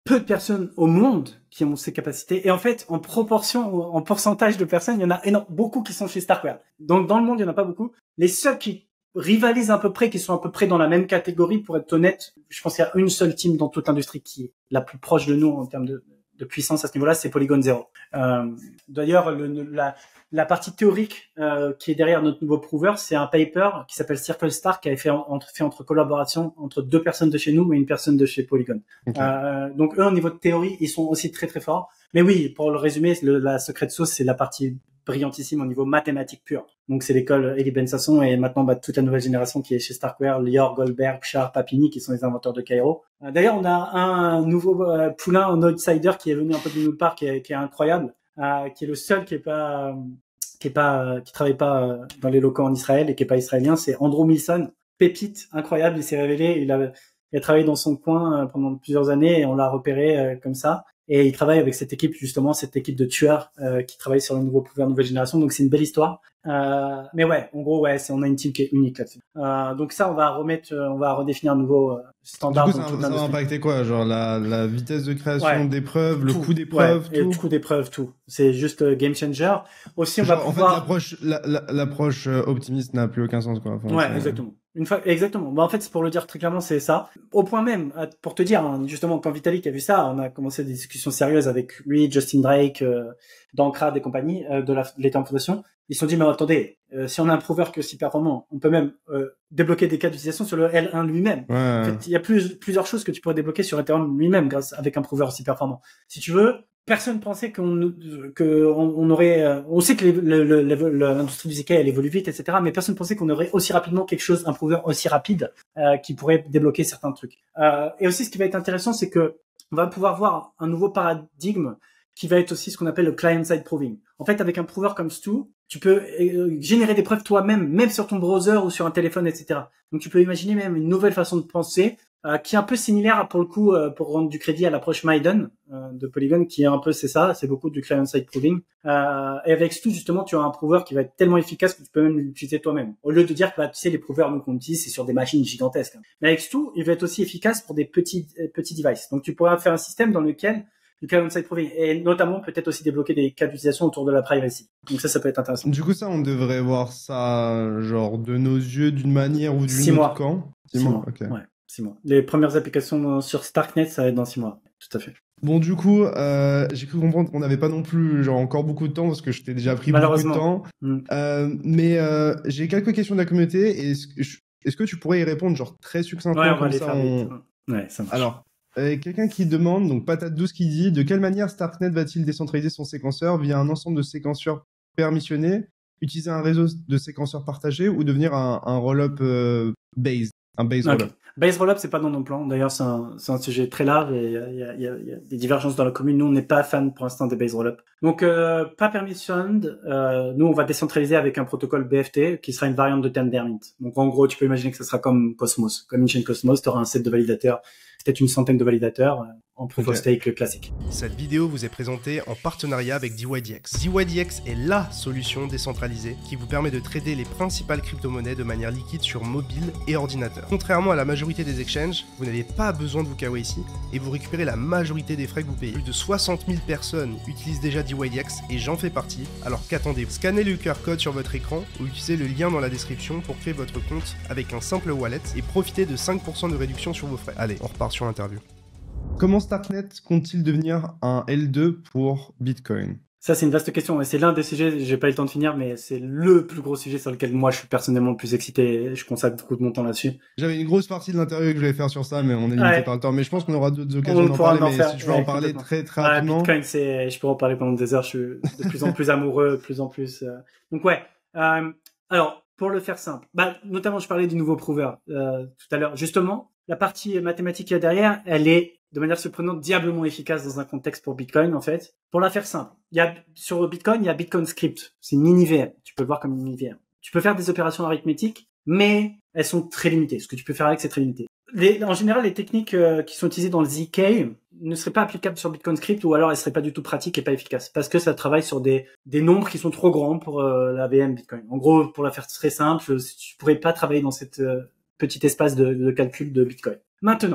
peu de personnes au monde qui ont ces capacités. Et en fait, en proportion, en pourcentage de personnes, il y en a énorme, beaucoup qui sont chez Starkware. Donc, dans le monde, il y en a pas beaucoup. Les seuls qui rivalisent à peu près, qui sont à peu près dans la même catégorie, pour être honnête, je pense qu'il y a une seule team dans toute l'industrie qui est la plus proche de nous en termes de, de puissance à ce niveau-là, c'est Polygon Zero. Euh, d'ailleurs, le, la, la partie théorique euh, qui est derrière notre nouveau prover, c'est un paper qui s'appelle Circle Star, qui avait fait entre, fait entre collaboration entre deux personnes de chez nous et une personne de chez Polygon. Okay. Euh, donc eux, au niveau de théorie, ils sont aussi très très forts. Mais oui, pour le résumer, le, la secret sauce, c'est la partie brillantissime au niveau mathématique pur. Donc c'est l'école Elie Ben-Sasson et maintenant bah, toute la nouvelle génération qui est chez Starkware, Lior, Goldberg, Char, Papini, qui sont les inventeurs de Cairo. Euh, d'ailleurs, on a un nouveau euh, poulain, un outsider qui est venu un peu de nulle part, qui est, qui est incroyable, euh, qui est le seul qui est pas, euh, qui est pas, euh, qui travaille pas euh, dans les locaux en Israël et qui est pas israélien. C'est Andrew Milson, pépite incroyable. Il s'est révélé, il a, il a travaillé dans son coin euh, pendant plusieurs années et on l'a repéré euh, comme ça. Et il travaille avec cette équipe, justement, cette équipe de tueurs euh, qui travaille sur le nouveau pouvoir nouvelle génération. Donc, c'est une belle histoire. Euh, mais ouais, en gros, ouais, c'est, on a une team qui est unique là-dessus. Euh, donc ça, on va remettre, on va redéfinir un nouveau euh, standard. Du coup, ça, ça va impacter quoi? Genre la, la vitesse de création ouais. d'épreuves, le coût d'épreuves, ouais, tout. Le coût d'épreuves, tout. C'est juste euh, game changer. Aussi, on Genre, va pouvoir... En fait, l'approche, la, la, l'approche optimiste n'a plus aucun sens, quoi. Enfin, ouais, c'est... exactement. Une fois, exactement. Bah, en fait, c'est pour le dire très clairement, c'est ça. Au point même, pour te dire, hein, justement, quand Vitalik a vu ça, on a commencé des discussions sérieuses avec lui, Justin Drake, euh, Dancrad et compagnie, euh, de la, de l'État en fondation. Ils se sont dit, mais attendez, euh, si on a un prover qui est aussi performant, on peut même euh, débloquer des cas d'utilisation sur le L un lui-même. Ouais. En fait, il y a plus, plusieurs choses que tu pourrais débloquer sur Ethereum lui-même grâce avec un prover aussi performant. Si tu veux, personne pensait qu'on que on, on aurait euh, on sait que les, le, le, le, l'industrie du Z K elle évolue vite, etc., mais personne pensait qu'on aurait aussi rapidement quelque chose, un prover aussi rapide euh, qui pourrait débloquer certains trucs. Euh, et aussi, ce qui va être intéressant, c'est que on va pouvoir voir un nouveau paradigme qui va être aussi ce qu'on appelle le client-side proving. En fait, avec un prover comme Stu, tu peux euh, générer des preuves toi-même, même sur ton browser ou sur un téléphone, et cetera. Donc, tu peux imaginer même une nouvelle façon de penser euh, qui est un peu similaire, pour le coup, euh, pour rendre du crédit à l'approche Maiden euh, de Polygon, qui est un peu, c'est ça, c'est beaucoup du client-side proving. Euh, et avec Stu, justement, tu as un prover qui va être tellement efficace que tu peux même l'utiliser toi-même. Au lieu de dire que, bah, tu sais, les provers nous qu'on utilise, c'est sur des machines gigantesques. Hein. Mais avec Stu, il va être aussi efficace pour des petits euh, petits devices. Donc, tu pourras faire un système dans lequel du client-side proving et notamment peut-être aussi débloquer des cas d'utilisation autour de la privacy. Donc ça, ça peut être intéressant. Du coup, ça, on devrait voir ça genre de nos yeux d'une manière ou d'une six autre mois. quand Six, six mois. mois. Ok. Ouais, six mois. Les premières applications sur Starknet, ça va être dans six mois. Tout à fait. Bon, du coup, euh, j'ai cru comprendre qu'on n'avait pas non plus genre encore beaucoup de temps parce que je t'ai déjà pris beaucoup de temps. Mm. Euh, mais euh, j'ai quelques questions de la communauté et est-ce que, est-ce que tu pourrais y répondre genre très succinctement ouais, on comme va ça les on... faire vite. Ouais, ça marche. Alors. Euh, quelqu'un qui demande, donc Patate douze qui dit, de quelle manière Starknet va-t-il décentraliser son séquenceur via un ensemble de séquenceurs permissionnés, utiliser un réseau de séquenceurs partagés ou devenir un, un roll-up euh, base, un base okay. roll-up? Base roll-up, c'est pas dans nos plans. D'ailleurs, c'est un, c'est un sujet très large et il y a, y, a, y, a, y a des divergences dans la commune. Nous, on n'est pas fan pour l'instant des base roll-up. Donc, euh, pas permissioned. Euh, nous, on va décentraliser avec un protocole B F T qui sera une variante de Tendermint. Donc, en gros, tu peux imaginer que ça sera comme Cosmos, comme une chaîne Cosmos. Tu auras un set de validateurs, peut-être une centaine de validateurs. Euh, en proof of stake classique. Cette vidéo vous est présentée en partenariat avec D Y D X. D Y D X est LA solution décentralisée qui vous permet de trader les principales crypto-monnaies de manière liquide sur mobile et ordinateur. Contrairement à la majorité des exchanges, vous n'avez pas besoin de vous K Y C et vous récupérez la majorité des frais que vous payez. Plus de soixante mille personnes utilisent déjà D Y D X et j'en fais partie, alors qu'attendez-vous? Scannez le Q R code sur votre écran ou utilisez le lien dans la description pour créer votre compte avec un simple wallet et profitez de cinq pour cent de réduction sur vos frais. Allez, on repart sur l'interview. Comment Starknet compte-t-il devenir un L deux pour Bitcoin? Ça, c'est une vaste question. Et c'est l'un des sujets, j'ai pas eu le temps de finir, mais c'est le plus gros sujet sur lequel moi, je suis personnellement le plus excité. Je consacre beaucoup de mon temps là-dessus. J'avais une grosse partie de l'interview que je voulais faire sur ça, mais on est limité ouais. par le temps. Mais je pense qu'on aura d'autres occasions d'en parler. En mais faire. si tu veux ouais, en parler très, très ouais, rapidement. Bitcoin, c'est, je pourrais en parler pendant des heures. Je suis de plus en plus amoureux, de plus en plus. Euh... Donc, ouais. Euh, alors, pour le faire simple, bah, notamment, je parlais du nouveau prover euh, tout à l'heure. Justement, la partie mathématique qu'il y a derrière, elle est de manière surprenante diablement efficace dans un contexte pour Bitcoin, en fait. Pour la faire simple, il y a, sur Bitcoin, il y a Bitcoin Script. C'est une mini-V M. Tu peux le voir comme une mini-V M. Tu peux faire des opérations arithmétiques, mais elles sont très limitées. Ce que tu peux faire avec, c'est très limité. Les, en général, les techniques euh, qui sont utilisées dans le Z K ne seraient pas applicables sur Bitcoin Script ou alors elles seraient pas du tout pratiques et pas efficaces parce que ça travaille sur des, des nombres qui sont trop grands pour euh, la V M Bitcoin. En gros, pour la faire très simple, tu pourrais pas travailler dans cette euh, petit espace de, de calcul de Bitcoin. Maintenant,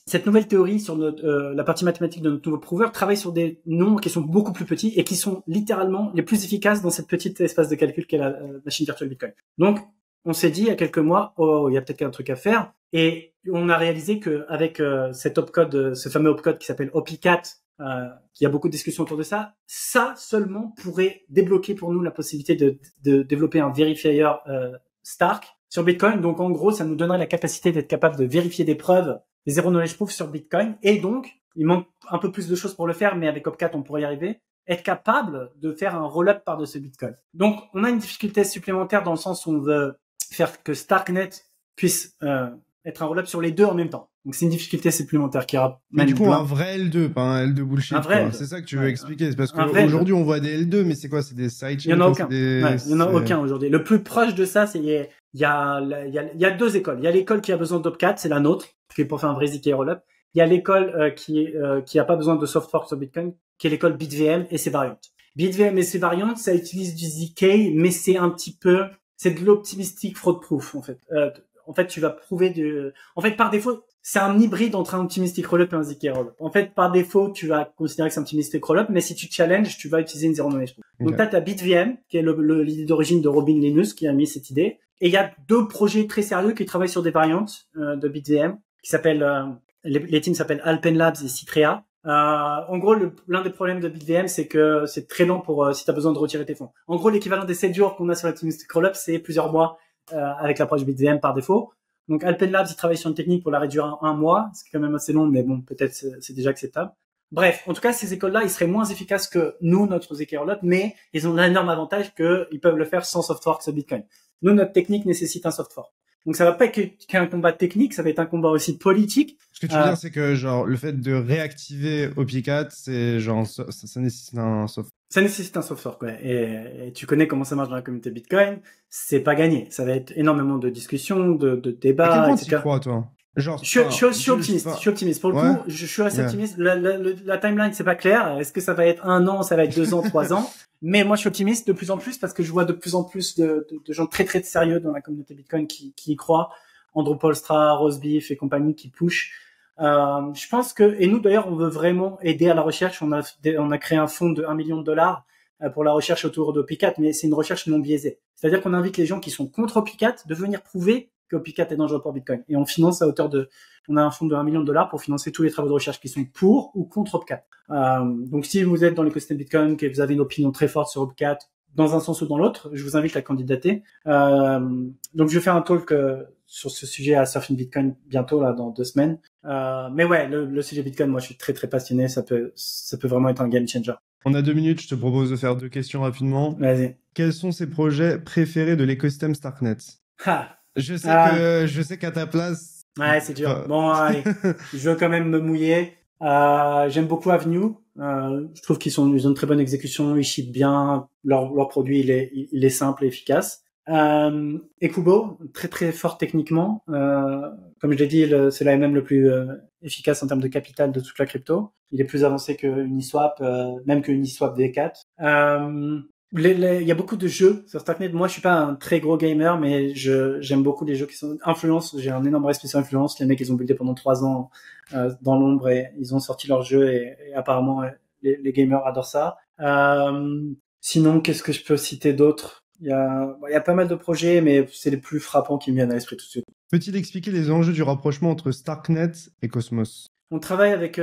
cette nouvelle théorie sur notre, euh, la partie mathématique de notre nouveau prouveur travaille sur des nombres qui sont beaucoup plus petits et qui sont littéralement les plus efficaces dans cette petite espace de calcul qu'est la euh, machine virtuelle Bitcoin. Donc, on s'est dit il y a quelques mois, oh, il y a peut-être un truc à faire. Et on a réalisé que avec euh, cet opcode, euh, ce fameux opcode qui s'appelle O P I quatre, euh, qui a beaucoup de discussions autour de ça, ça seulement pourrait débloquer pour nous la possibilité de, de développer un verifier euh, Stark sur Bitcoin. Donc, en gros, ça nous donnerait la capacité d'être capable de vérifier des preuves, des zero knowledge proof sur Bitcoin. Et donc, il manque un peu plus de choses pour le faire, mais avec O P I quatre, on pourrait y arriver. Être capable de faire un roll-up par-dessus Bitcoin. Donc, on a une difficulté supplémentaire dans le sens où on veut faire que Starknet puisse euh, être un roll-up sur les deux en même temps. Donc, c'est une difficulté supplémentaire qui aura... Mais du coup, plein. un vrai L deux, pas un L deux bullshit. Un vrai L deux. C'est ça que tu veux ouais, expliquer. C'est parce qu'aujourd'hui, on voit des L deux, mais c'est quoi? C'est des sidechains? Il y en a aucun. Des... Ouais, il y en a aucun aujourd'hui. Le plus proche de ça, c'est il y a, il y a, il y a, il y a deux écoles. Il y a l'école qui a besoin d'O P quatre, c'est la nôtre, qui est pour faire un vrai Z K roll-up. Il y a l'école euh, qui euh, qui a pas besoin de soft fork sur Bitcoin, qui est l'école BitVM et ses variantes. BitVM et ses variantes, ça utilise du Z K, mais c'est un petit peu, c'est de l'optimistic fraud proof, en fait. Euh, en fait, tu vas prouver de, en fait, par défaut, c'est un hybride entre un optimistic rollup et un Z K rollup. En fait, par défaut, tu vas considérer que c'est un optimistic rollup, mais si tu challenges, tu vas utiliser une zero knowledge proof. Okay. Donc, t'as ta BitVM, qui est le, le, l'idée d'origine de Robin Linus, qui a mis cette idée. Et il y a deux projets très sérieux qui travaillent sur des variantes, euh, de BitVM, qui s'appellent, euh, les, les teams s'appellent Alpen Labs et Citrea. Euh, en gros, le, l'un des problèmes de BitVM, c'est que c'est très lent pour euh, si tu as besoin de retirer tes fonds. En gros, l'équivalent des sept jours qu'on a sur l'optimistic rollup, c'est plusieurs mois euh, avec l'approche BitVM par défaut. Donc, Alpen Labs, ils travaillent sur une technique pour la réduire à un mois. C'est quand même assez long, mais bon, peut-être c'est, c'est déjà acceptable. Bref, en tout cas, ces écoles-là, ils seraient moins efficaces que nous, notre Z K rollup, mais ils ont l'énorme avantage qu'ils peuvent le faire sans soft fork sur Bitcoin. Nous, notre technique nécessite un soft fork. Donc, ça va pas être qu'un combat technique, ça va être un combat aussi politique. Ce que tu veux euh, dire, c'est que, genre, le fait de réactiver O P I quatre, c'est, genre, ça, ça nécessite un soft fork. Ça nécessite un soft fork, ouais. Et, et tu connais comment ça marche dans la communauté Bitcoin. C'est pas gagné. Ça va être énormément de discussions, de, de débats, et et cetera. Tu crois, toi? Genre, je, je, je, je suis optimiste. Je suis optimiste. Pour le ouais. coup, je, je suis assez ouais. optimiste. La, la, la, la timeline, c'est pas clair. Est-ce que ça va être un an, ça va être deux ans, trois ans? Mais moi, je suis optimiste de plus en plus parce que je vois de plus en plus de, de, de gens très, très sérieux dans la communauté Bitcoin qui, qui y croient. Andrew Polstra, Rosebeef et compagnie qui push. Euh, je pense que, et nous d'ailleurs, on veut vraiment aider à la recherche. On a, on a créé un fonds de un million de dollars pour la recherche autour d'O P I quatre, mais c'est une recherche non biaisée. C'est-à-dire qu'on invite les gens qui sont contre O P I quatre de venir prouver que O P I quatre est dangereux pour Bitcoin. Et on finance à hauteur de, on a un fonds de un million de dollars pour financer tous les travaux de recherche qui sont pour ou contre O P I quatre. Euh, donc si vous êtes dans l'écosystème Bitcoin, que vous avez une opinion très forte sur O P I quatre, dans un sens ou dans l'autre, je vous invite à candidater. Euh, donc je vais faire un talk euh, sur ce sujet à Surfing Bitcoin bientôt, là, dans deux semaines. Euh, mais ouais, le, le sujet Bitcoin, moi, je suis très, très passionné. Ça peut, ça peut vraiment être un game changer. On a deux minutes. Je te propose de faire deux questions rapidement. Vas-y. Quels sont ces projets préférés de l'écosystème Starknet? Ha. Je sais ah. que, je sais qu'à ta place. Ouais, c'est dur. Euh... Bon, allez. Je veux quand même me mouiller. Euh, j'aime beaucoup Avenue. Euh, je trouve qu'ils sont, ils ont une très bonne exécution. Ils shippent bien. Leur, leur produit, il est, il est simple et efficace. Euh, Ekubo, très très fort techniquement. Euh, comme je l'ai dit, le, c'est l'A M M le plus euh, efficace en termes de capital de toute la crypto. Il est plus avancé que Uniswap, euh, même que Uniswap V quatre. Euh, les, les, il y a beaucoup de jeux sur Starknet. Moi, je suis pas un très gros gamer, mais je, j'aime beaucoup les jeux qui sont Influence. J'ai un énorme respect sur Influence. Les mecs, ils ont buildé pendant trois ans euh, dans l'ombre et ils ont sorti leur jeu et, et apparemment les, les gamers adorent ça. Euh, sinon, qu'est-ce que je peux citer d'autre? Il y a, il y a pas mal de projets, mais c'est les plus frappants qui me viennent à l'esprit tout de suite. Peut-il expliquer les enjeux du rapprochement entre Starknet et Cosmos? On travaille avec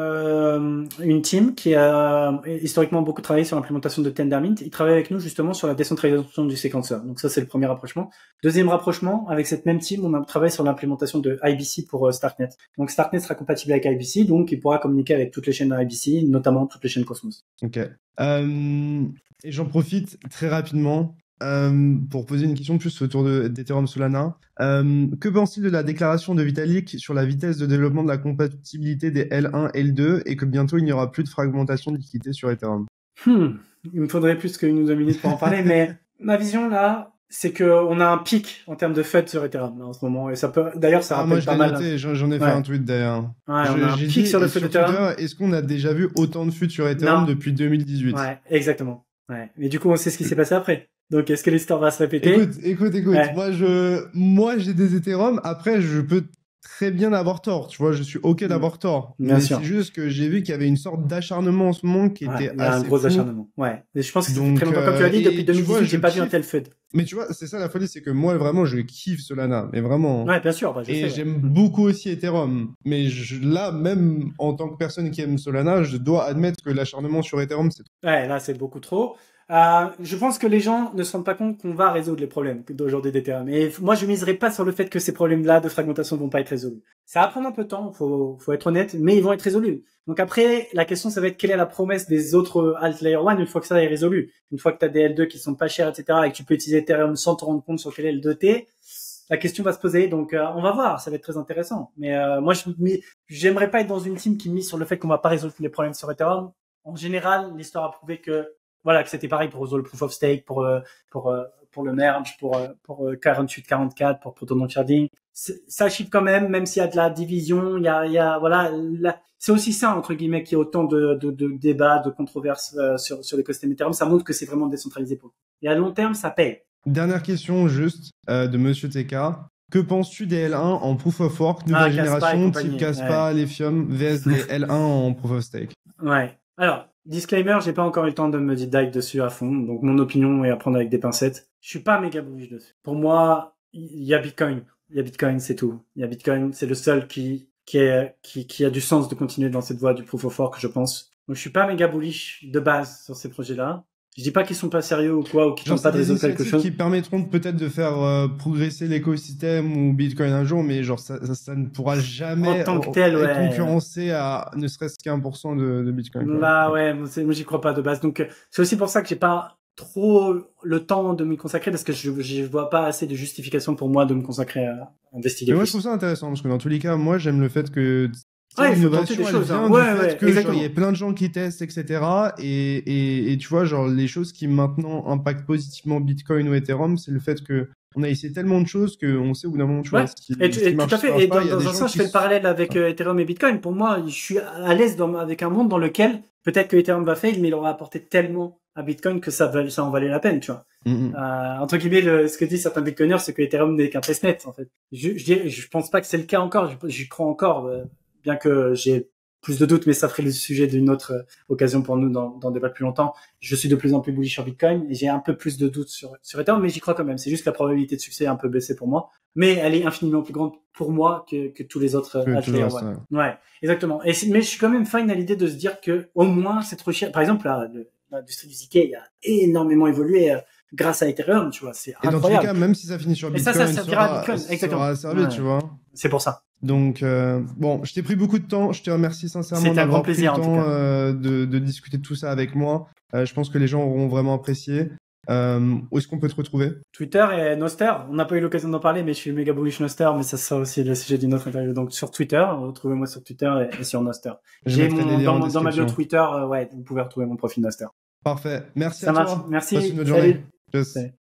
euh, une team qui a historiquement beaucoup travaillé sur l'implémentation de Tendermint. Ils travaillent avec nous justement sur la décentralisation du séquenceur. Donc ça, c'est le premier rapprochement. Deuxième rapprochement, avec cette même team, on a travaillé sur l'implémentation de I B C pour euh, Starknet. Donc Starknet sera compatible avec I B C, donc il pourra communiquer avec toutes les chaînes I B C, notamment toutes les chaînes Cosmos. Ok. Euh, et j'en profite très rapidement. Euh, pour poser une question plus autour de, d'Ethereum Solana. Euh, que pense-t-il de la déclaration de Vitalik sur la vitesse de développement de la compatibilité des L un et L deux et que bientôt il n'y aura plus de fragmentation de liquidité sur Ethereum? hmm, Il me faudrait plus qu'une ou deux minutes pour en parler, mais ma vision là, c'est qu'on a un pic en termes de F U D sur Ethereum là, en ce moment. Et ça peut, d'ailleurs, ça ah, rappelle moi, je pas l'ai mal. Noté, j'en, j'en ai fait ouais. un tweet d'ailleurs. Ouais, je, on a un j'ai pic dit, sur le F U D d'Ethereum. Est-ce qu'on a déjà vu autant de F U D sur Ethereum non. depuis deux mille dix-huit? Ouais, exactement. Ouais. Mais du coup, on sait ce qui s'est passé après. Donc, est-ce que l'histoire va se répéter? Écoute, écoute, écoute. Ouais. Moi, je, moi, j'ai des Ethereum. Après, je peux très bien d'avoir tort, tu vois, je suis ok d'avoir tort. Bien mais sûr. C'est juste que j'ai vu qu'il y avait une sorte d'acharnement en ce moment qui Ouais, était il y a assez un gros fou. acharnement. Ouais. Et je pense que ça fait Donc, très longtemps, comme tu as dit, euh, depuis et deux mille dix-huit, tu vois, j'ai je pas vu un kiffe. tel feud. Mais tu vois, c'est ça la folie, c'est que moi vraiment je kiffe Solana, mais vraiment. Ouais, bien sûr, bah, je Et sais, ouais. j'aime beaucoup aussi Ethereum. Mais je, là, même en tant que personne qui aime Solana, je dois admettre que l'acharnement sur Ethereum, c'est Ouais, là, c'est beaucoup trop. Euh, je pense que les gens ne se rendent pas compte qu'on va résoudre les problèmes d'aujourd'hui d'Ethereum. Et moi, je miserai pas sur le fait que ces problèmes-là de fragmentation vont pas être résolus. Ça va prendre un peu de temps, faut, faut être honnête, mais ils vont être résolus. Donc après, la question, ça va être quelle est la promesse des autres alt layer one une fois que ça est résolu. Une fois que tu as des L deux qui sont pas chers, et cetera, et que tu peux utiliser Ethereum sans te rendre compte sur quel est L deux T, la question va se poser. Donc, euh, on va voir, ça va être très intéressant. Mais euh, moi, je j'aimerais pas être dans une team qui mise sur le fait qu'on va pas résoudre les problèmes sur Ethereum. En général, l'histoire a prouvé que voilà que c'était pareil pour résoudre le proof of stake, pour euh, pour euh, pour le merge, pour euh, pour euh, quarante-huit quarante-quatre, pour proton sharding. Ça chiffre quand même, même s'il y a de la division, il y a il y a voilà, la... c'est aussi ça entre guillemets qu'il y a autant de de, de débats, de controverses euh, sur sur l'écosystème Ethereum. Ça montre que c'est vraiment décentralisé pour. Et à long terme, ça paye. Dernière question juste euh, de Monsieur T K. Que penses-tu des L un en Proof of Work, nouvelle Ah, génération, Caspa type Caspa, ouais. Lithium, V S des L un en Proof of Stake? Ouais. Alors, disclaimer, j'ai pas encore eu le temps de me dive dessus à fond, donc mon opinion est à prendre avec des pincettes. Je suis pas méga bullish dessus. Pour moi, il y a Bitcoin. Il y a Bitcoin, c'est tout. Il y a Bitcoin, c'est le seul qui qui est qui qui a du sens de continuer dans cette voie du Proof of Work, je pense. Donc je suis pas méga bullish de base sur ces projets-là. Je dis pas qu'ils sont pas sérieux ou quoi, ou qu'ils tentent pas de résoudre quelque chose. Qui permettront peut-être de faire euh, progresser l'écosystème ou Bitcoin un jour, mais genre ça, ça, ça ne pourra jamais en tant que tel, ouais. concurrencer à ne serait-ce qu'un pour cent de, de Bitcoin. Quoi. Bah ouais, moi j'y crois pas de base. Donc c'est aussi pour ça que j'ai pas trop le temps de m'y consacrer parce que je je vois pas assez de justification pour moi de me consacrer à investiguer. Mais moi je trouve ça intéressant parce que dans tous les cas, moi j'aime le fait que ouais, l'innovation, il faut tenter des choses. Hein. Ouais, ouais, que, genre, il y a plein de gens qui testent, et cetera. Et, et, et tu vois, genre, les choses qui maintenant impactent positivement Bitcoin ou Ethereum, c'est le fait que on a essayé tellement de choses qu'on sait au bout d'un moment, tu ouais. vois, ce qui, et, ce qui et marche, tout à fait. Et pas, dans, dans un sens, je fais le parallèle avec euh, Ethereum et Bitcoin. Pour moi, je suis à l'aise dans, avec un monde dans lequel peut-être que Ethereum va fail, mais il aura apporté tellement à Bitcoin que ça, va, ça en valait la peine, tu vois. Mm-hmm. Euh, entre guillemets, le, ce que disent certains Bitcoiners, c'est que Ethereum n'est qu'un testnet, en fait. Je, je, je pense pas que c'est le cas encore. J'y crois encore, euh, bien que j'ai plus de doutes, mais ça ferait le sujet d'une autre euh, occasion pour nous d'en, d'en débattre plus longtemps. Je suis de plus en plus bullish sur Bitcoin et j'ai un peu plus de doutes sur, sur Ethereum, mais j'y crois quand même. C'est juste que la probabilité de succès est un peu baissée pour moi, mais elle est infiniment plus grande pour moi que, que tous les autres euh, athlètes. Ouais. ouais, exactement. Et mais je suis quand même fine à l'idée de se dire que au moins cette recherche, par exemple, la, l'industrie du Zk a énormément évolué euh, grâce à Ethereum, tu vois, c'est et incroyable. Et dans tous les cas, même si ça finit sur Bitcoin, et ça, ça servira sera, à Bitcoin, exactement. Sera servi, ouais. tu vois. C'est pour ça. Donc, euh, bon, je t'ai pris beaucoup de temps. Je te remercie sincèrement d'avoir pris le temps euh, de, de discuter de tout ça avec moi. Euh, je pense que les gens auront vraiment apprécié. Euh, où est-ce qu'on peut te retrouver? Twitter et Nostr. On n'a pas eu l'occasion d'en parler, mais je suis méga bullish Nostr, mais ça sera aussi le sujet d'une autre interview. Donc sur Twitter, retrouvez-moi sur Twitter et, et sur Nostr. J'ai mon dans, dans ma bio Twitter, euh, ouais, vous pouvez retrouver mon profil Nostr. Parfait. Merci ça à marche. toi. Merci. Passe une bonne journée. Salut.